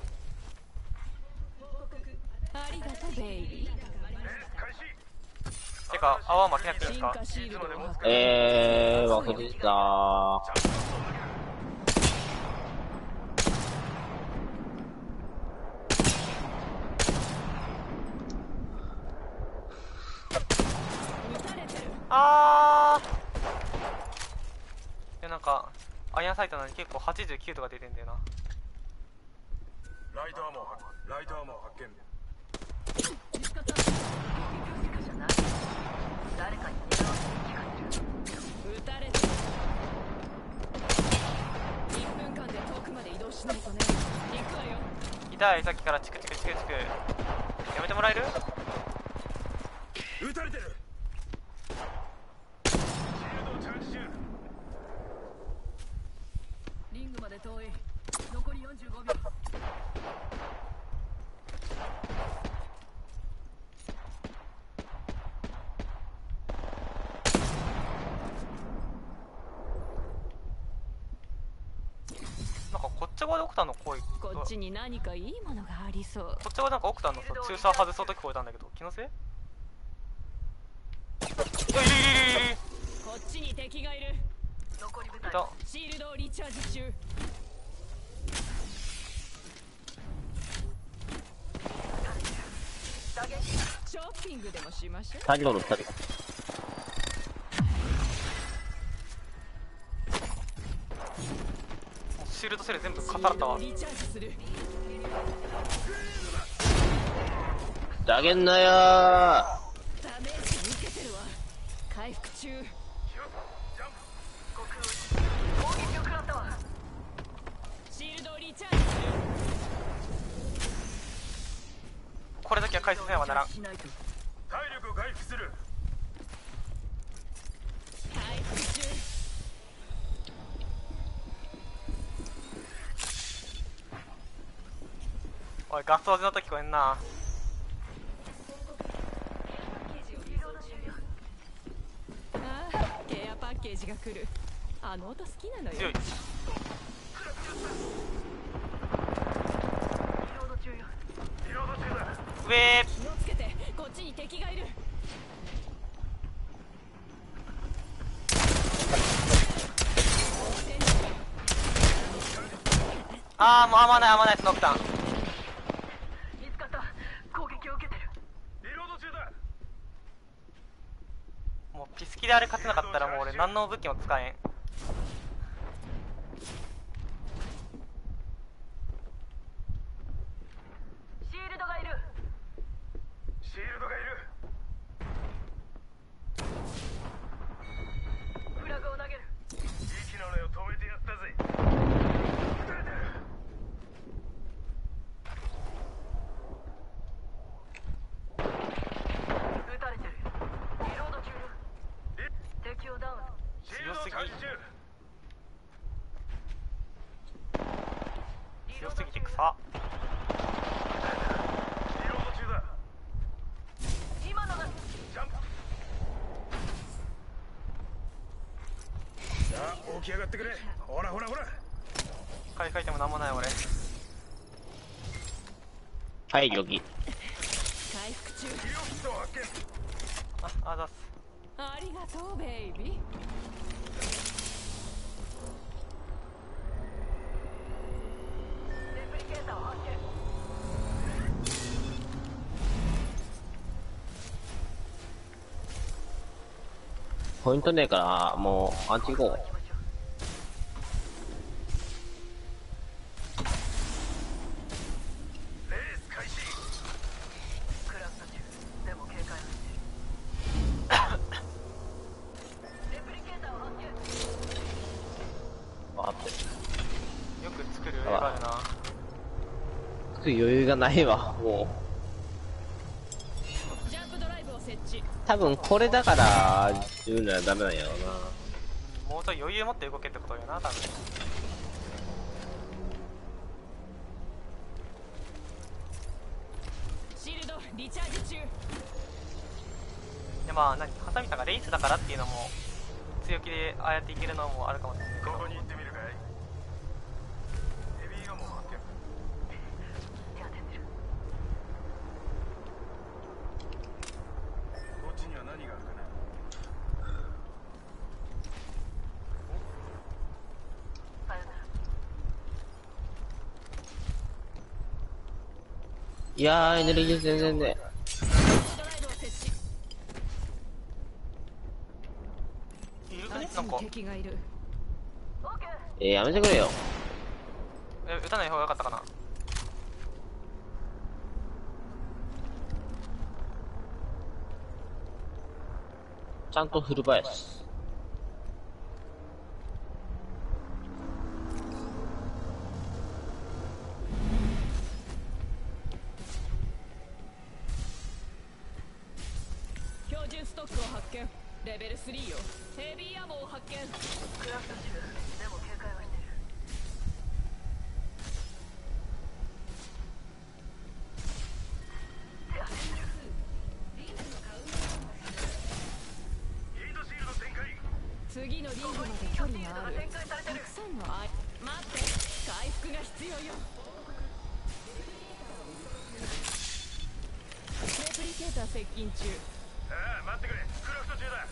ありがとうベイビー。 開始。 てか泡巻けなくていいですか。 進化シールドを発分けてきたー。 あーでなんかアイアンサイトなのに結構89とか出てんだよな。 ライトアーモー発見。 見つかった。じゃない。誰かに狙われて気がする。 撃たれてる。1分間で遠くまで移動しないとね。行くわよ。 痛い。さっきからチクチクチクチクやめてもらえる。 撃たれてる。 リングまで遠い。残り45秒。 なんかこっち側でオクタンの声こっちに何かいいものがありそう。 こっち側なんかオクタンのさ注射外そうと聞こえたんだけど気のせい。いるこっちに敵がいる。 残り部隊。 いた。 シールドをリチャージ中。ショッピングでもしましょう。 作業の2人。 シールドセル全部かさらったわ。 リチャージする。 だげんなよー。 ダメージ受けてるわ。回復中。 攻撃を食らったわ。 シールドをリチャージする。 これだけは回復せねばならん。 しないと。 体力を回復する。 回復中。 おいガス味の音聞こえんな。 ああ、ケアパッケージが来る。あの音好きなのよ。 強い。 リロード中よ。 リロード中だ。 上気をつけて、こっちに敵がいる。 あーもう甘ないノクタン。 見つかった。攻撃を受けてる。 リロード中だ。 もうピスキであれ勝てなかったらもう俺何の武器も使えん。 シールドがいる。 シールドがいる。 フラグを投げる。 息の根を止めてやったぜ。撃たれてる。 撃たれてる。リロード中よ。敵をダウン。 シールドチャージ中。 強すぎて草。 リロード中だ。 今のがジャンプ。 さあ起き上がってくれ。ほらほらほら。 回書いてもなんもない俺。 はいヨギ。 回復中。 医療キットを発見。 あざっす。 ありがとうベイビー。 レプリケーターを発見。 ポイントねえからもうアンチ行こう。 行きましょう。 レース開始。 クラフト中。でも警戒をしてる。レプリケーターを発見。 あってよく作る映画あるな。 つく余裕がないわもジャンプドライブを設置。 う。多分これだから自分らはダメなんやろうな。 もうちょい余裕持って動けってことよな多分。 シールドリチャージ中。 でまあ何ハサミさんがレイスだからっていうのも強気でああやっていけるのもあるかもしれないけど。 ここに行ってみるかい。ヘビーガンも発見。 手当ててる。 こっちには何があるかな。 さよなら。 いやーエネルギー全然ね。 ドライブを設置。 いるあっちにねなんか。 敵がいる。 オーケー。 やめてくれよ。 撃たない方が良かったかな。 ちゃんとフルバイス。 標準ストックを発見。レベル3よ。ヘビーアモを発見。 クラフト中。でも警戒はしてる。手当ててる。 ヒートシールド展開。 次のリングまで距離がある。たくさんの愛。待って、回復が必要よ。レプリケーター接近中。 ああ待ってくれ。クラフト中だ。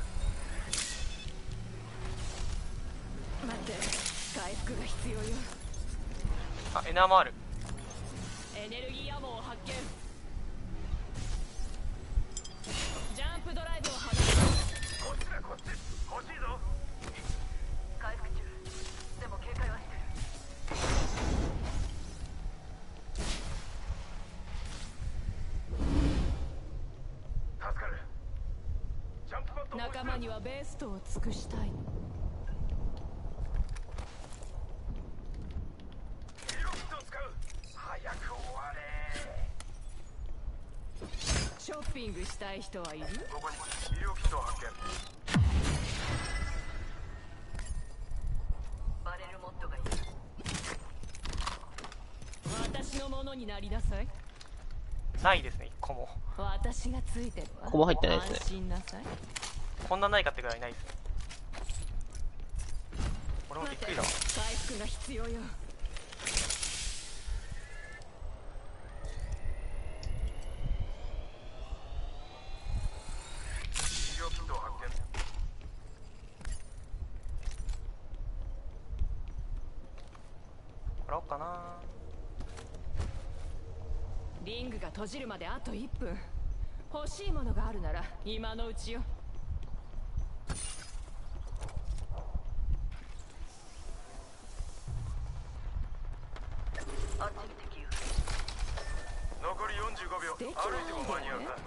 待って、回復が必要よ。 あエナーもある。 エネルギーアモを発見。ジャンプドライブを発見。 こっちだこっち。欲しいぞ。 回復中。でも警戒はしてる。 助かる。ジャンプパッド。 仲間にはベストを尽くしたい。 医療キットを使う。早く終われ。 ショッピングしたい人はいる？ ここに医療キットを発見。 バレルモッドがいる。 私のものになりなさい。 ないですね1個も。 私がついてるわ。 ここも入ってないですね安心なさい。 こんなないかってぐらいないですね。俺もびっくりだわ。 回復が必要よ。 医療キットを発見。 もらおうかな。 リングが閉じるまであと1分。欲しいものがあるなら今のうちよ。 あっちに敵よ。 残り45秒。歩いても間に合うな。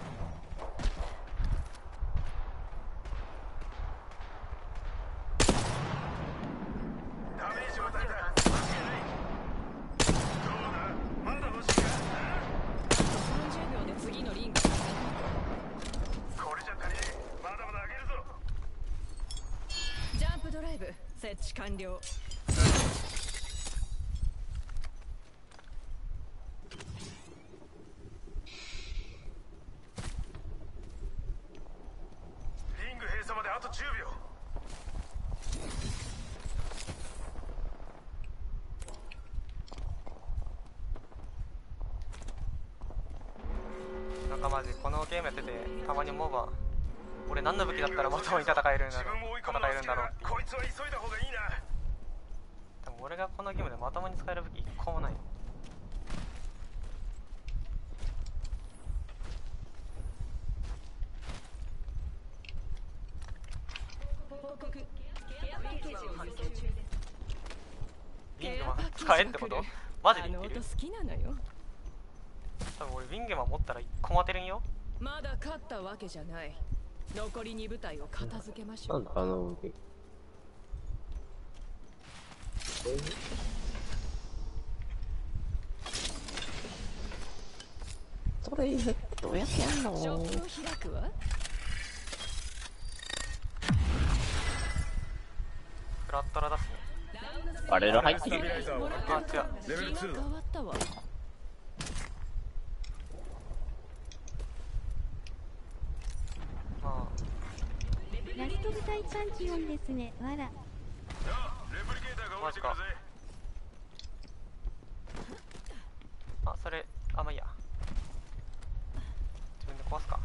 ダメージを与えた。間違いない。どうだ、まだ欲しいか。 30秒で次のリング。 これじゃ足りねえ。まだまだ上げるぞ。 ジャンプドライブ設置完了。 リング閉鎖まであと10秒。 なんかマジこのゲームやっててたまに思うわ。俺何の武器だったらまともに戦えるんだ自ろう分を追い込むのは好きだが、 戦えるんだろうって。 こいつは急いだ方がいいな。 でも俺がこのゲームでまともに使える武器1個もない。ウィングマン使えってこと？マジで言ってる？ あの音好きなのよ。 多分俺ウィングマン持ったら1個待てるんよ。 まだ勝ったわけじゃない。残り2部隊を片付けましょう。 なんだあの動き。それどうやってやんの？ ショップを開くわ。 フラットラだっすね。 バレル入ってる。 あ、違う。 レベル2 変だ。 わったわ。 まラスト部隊チャンピオンですね。わら。 レプリケーターが降りてくるぜ。 あ、それ、あ、まあいいや。自分で壊すか。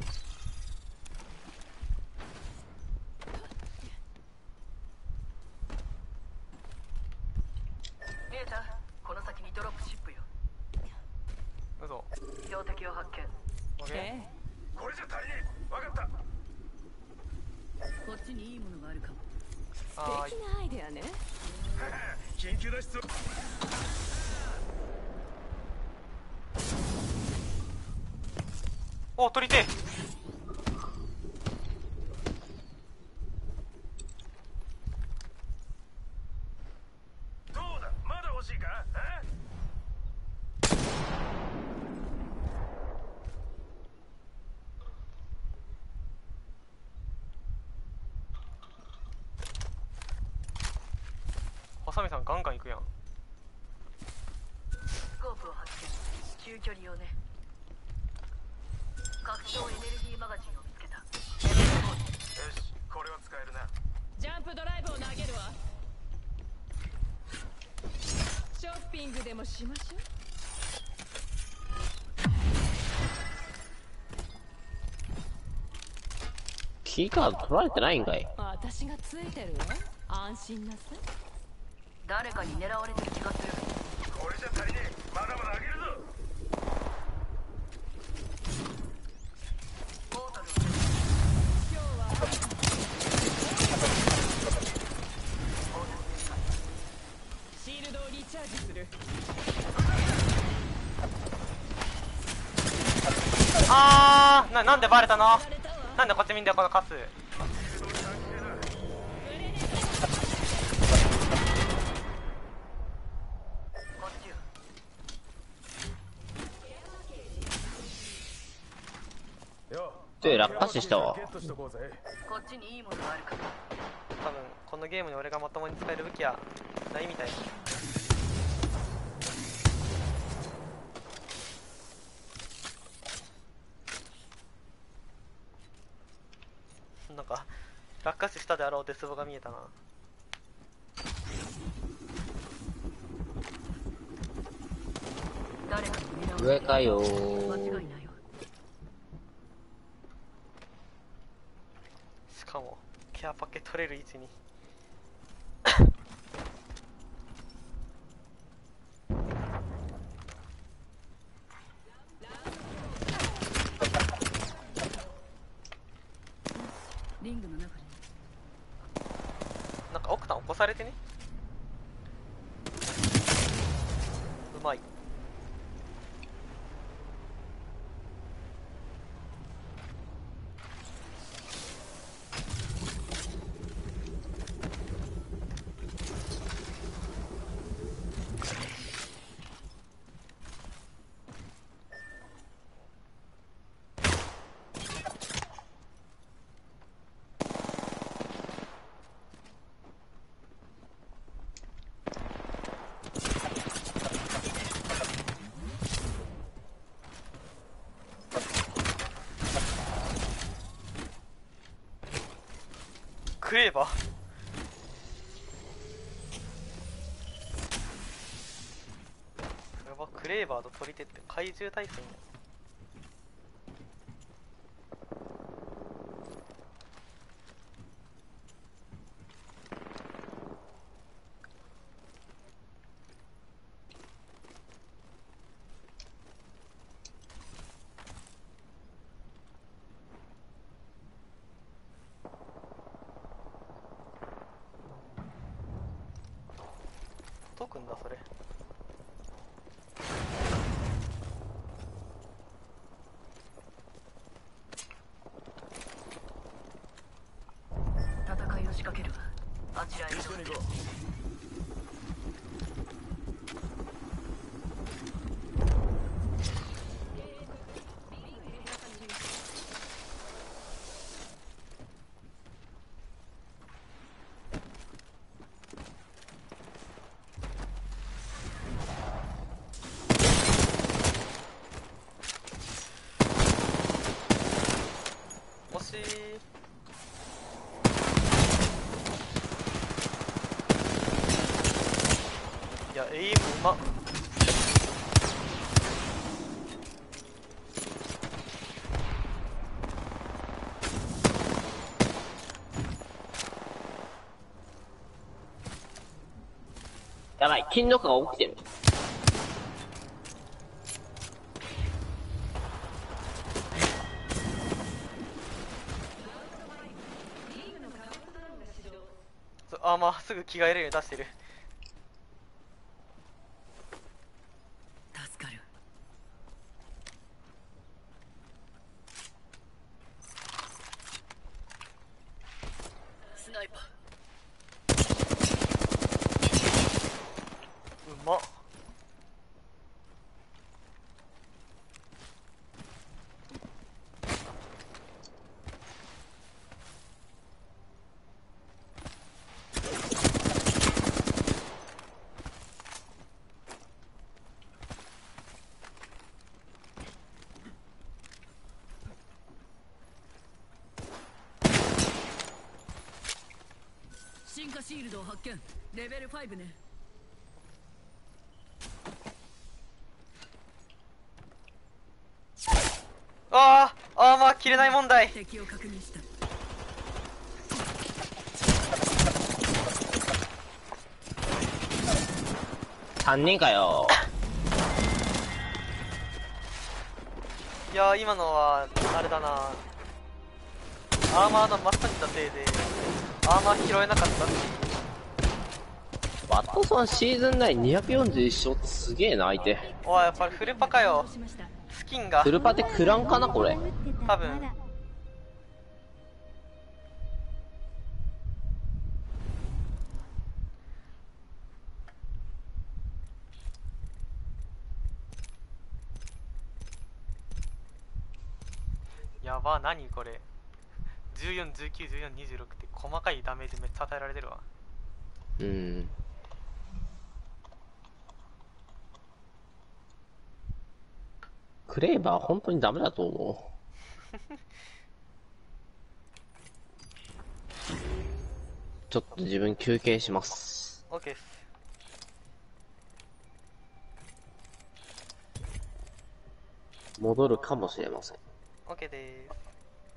見えた。この先にドロップシップよ。 嘘。 標的を発見。 オッケー。 えこれじゃ足りねえ。わかった。 こっちにいいものがあるかも。 はーい素敵なアイデアね。 緊急脱出を。 お、取りてえ。 どうだ、まだ欲しいか。 ハサミさんガンガンいくやん。 スコープを発見。中距離用ね。拡張エネルギーマガジンを見つけた。 よし、これは使えるな。 ジャンプドライブを投げるわ。ショッピングでもしましょう。 キーカード取られてないんかい。 私がついてるわ。安心なさい。 誰かに狙われてる気がする。 これじゃ足りねえ。まだまだ上げるぞ。 ポータルを今日はシールドをリチャージする。 なんでバレたの？なんでこっち見んだよこのカス。 こっちよ。 よで落下死したわゲ。ットしとこうぜ。 こっちにいいものがあるかも。 多分このゲームに俺がまともに使える武器はないみたい。なんか落下死したであろうデスボが見えたな。 誰かに狙われてる。 上かよ間違ー。 いないわ。 しかもケアパケ取れる位置に。 押されてね。うまい。クレーバー、やば、クレーバーと取り手って怪獣対戦や。解くんだそれ。 戦いを仕掛けるわ。あちらへ一緒に行こ惜しい。いや、エイムうまっ。 やばい、金属が起きてる。 あ、まあすぐ着替えれるように出してる。 助かる。スナイパー。 うまっ。 進化シールドを発見。レベル5ね。 あーあー、まあ切れない問題。 敵を確認した。 3人かよ。 いやー、今のはあれだな、アーマーの真っ先ったせいでアーマー拾えなかったっていう。 ワットソンシーズン9 241勝ってすげえな相手。 おい、やっぱりフルパかよ。スキンがフルパってクランかなこれ。 多分。やば、何これ。14、19、14、26って細かいダメージめっちゃ与えられてるわ。 クレーバー本当にダメだと思う。ちょっと自分休憩します。 OK っす。 戻るかもしれません。 OK でーす。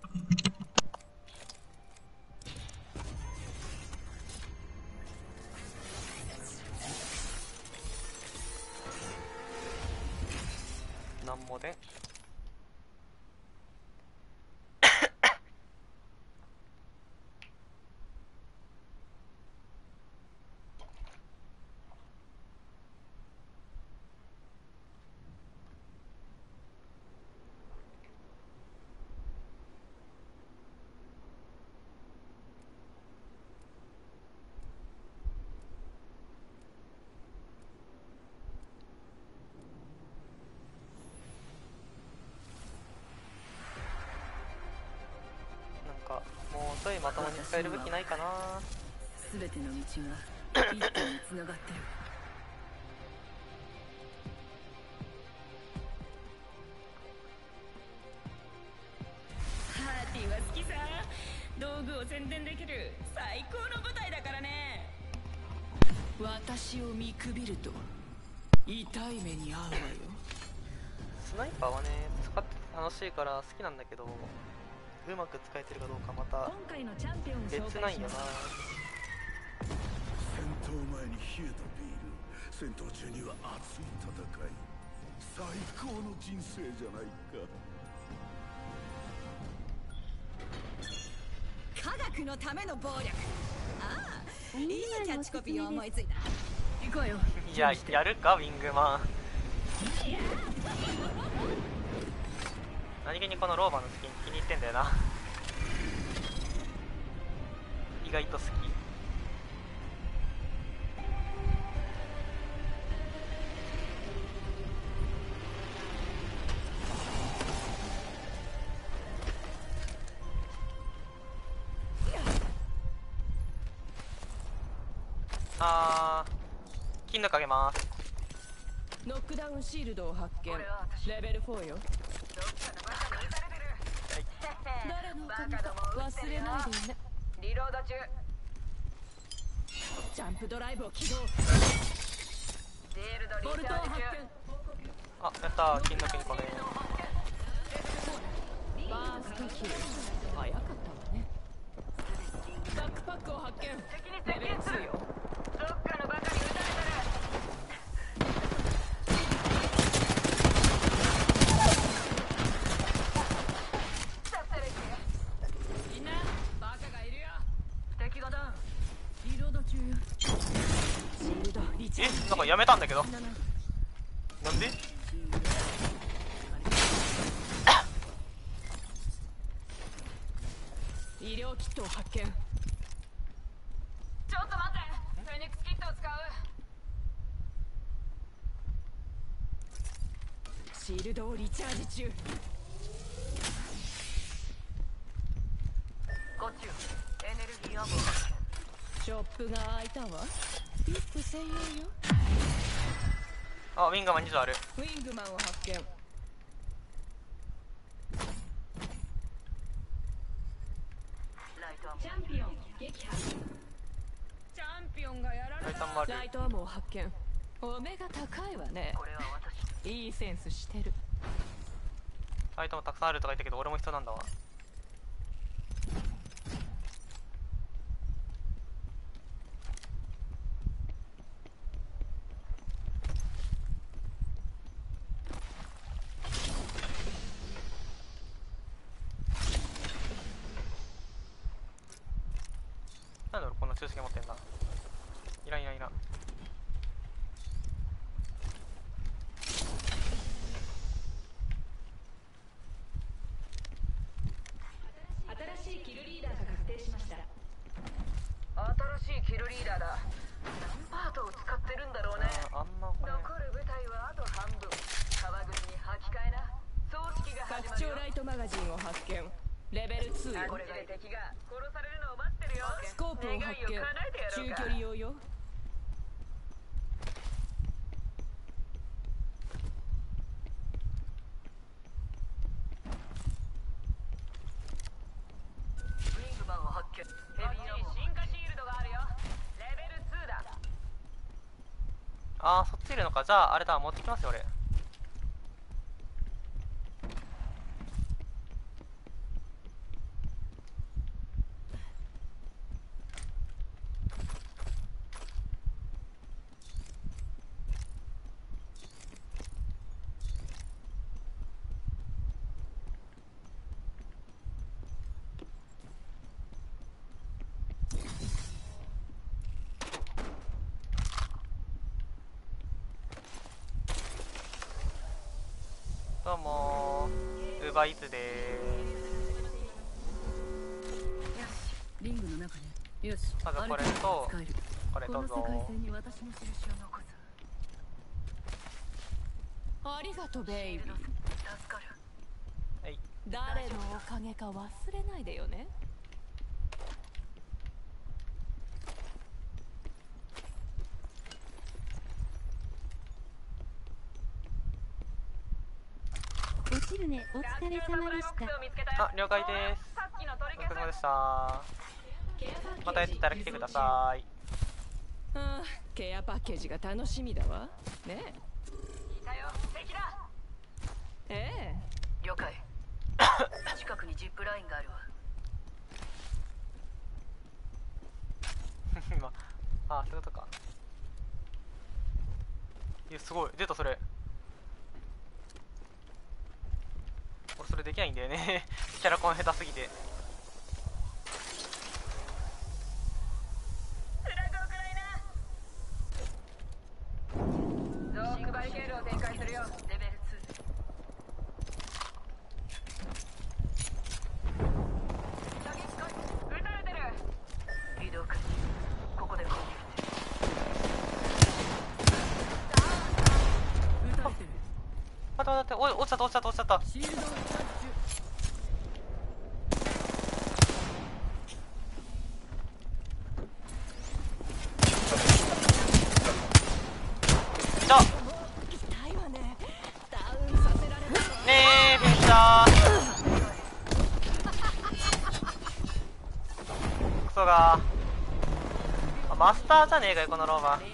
なんもでん。 いまともに使える武器ないかな。 全ての道が一本に繋がってる。パーティーは好きさ。道具を宣伝できる最高の舞台だからね。私を見くびると痛い目に遭うわよ。 スナイパーはね使ってて楽しいから好きなんだけど、うまく使えてるかどうかまた今回のチャンピオンを紹別なんよな。 介します。 戦闘前に冷えたビール、戦闘中には熱い戦い、最高の人生じゃないか。 科学のための暴力。ああ、いいキャッチコピーを思いついた。行こうよ。 いや、やるかウィングマン。何気にこのローバのスキン気に入ってんだよな。意外と好き。金のかけます。 ノックダウンシールドを発見。レベル4よ。誰のおかげか忘れないでね。 リロード中。 ジャンプドライブを起動。 シールドボルトを発見。 あ、やったー、金の金庫ね。 バーストキル。早かったわね。バックパックを発見。レベル2よ。 どっかのバカに撃たれてる。 みんなバカがいるよ。 敵がダウン。 リロード中よ。シールドリチャージ。 なんかやめたんだけど。なんで？ 医療キットを発見。 ちょっと待って。フェニックスキットを使う。 シールドをリチャージ中。 こっちよ。エネルギーアンモを発見。 ショップが開いたわ。ビップ専用よ。 あ、ウィングマン2度ある。 ウィングマンを発見。チャンピオン撃破。チャンピオンがやられライタンもある。 ライトアームを発見。お目が高いわね。 これは私。 いいセンスしてる。 ライトもたくさんあるとか言ったけど俺も必要なんだわ。なんで俺こんな中式持ってんだ。いらんいらんいらん。 新しいキルリーダーが確定しました。 新しいキルリーダーだ。何パートを使ってるんだろうね。 あんまこれ残る部隊はあと半分。川口に履き替えな。葬式が始まるよ。 拡張ライトマガジンを発見。レベル2よ。 これで敵が殺されるのを待ってるよ。 スコープを発見。 願いを叶えてやろうか。 中距離用よ。 ウィングマンを発見。ヘビーアモ。進化シールドがあるよ。レベル2だ。 あー、そっちいるのか。じゃああれだ、持ってきますよ俺。どうもー、ウーバーイーツでリングの中ね。よし。 まずこれと使える。 これどうぞ。 この世界線に私の印を残す。ありがとうベイビー。 助かる。 はい。 誰のおかげか忘れないでよね。 走るね。お疲れ様でした。 あ、了解です。お疲れ様でした。またやってたら来てください。 ああ、ケアパッケージが楽しみだわ。ねえ。ええ。 了解。近くにジップラインがあるわ。 今、あ、そういうことか。いや、すごい。出た、それ。俺、それできないんだよね。キャラコン下手すぎて。 ゾークバリケードを展開するよ。レベル2。撃たれてる。移動開始。ここで攻撃。 待って待って、おい、落ちちゃった落ちちゃった落ちちゃった。 シールドをチャージ。 いた痛いわね。ダウンさせられたわ。 ねえ、フィニッシャー。クソがー。マスターじゃねえかよ、このローマン。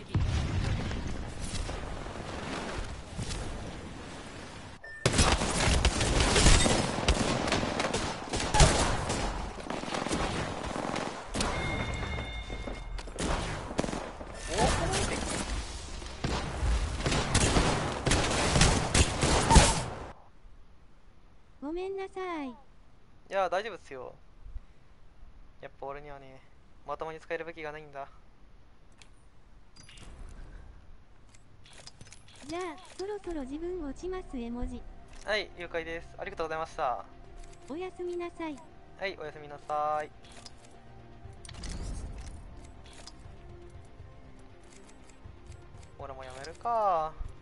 ごめんなさい。 いや、大丈夫っすよ。やっぱ俺にはね、まともに使える武器がないんだ。 じゃあ、そろそろ自分落ちます絵文字。 はい、了解です。ありがとうございました。 おやすみなさい。 はい、おやすみなさい。俺もやめるか。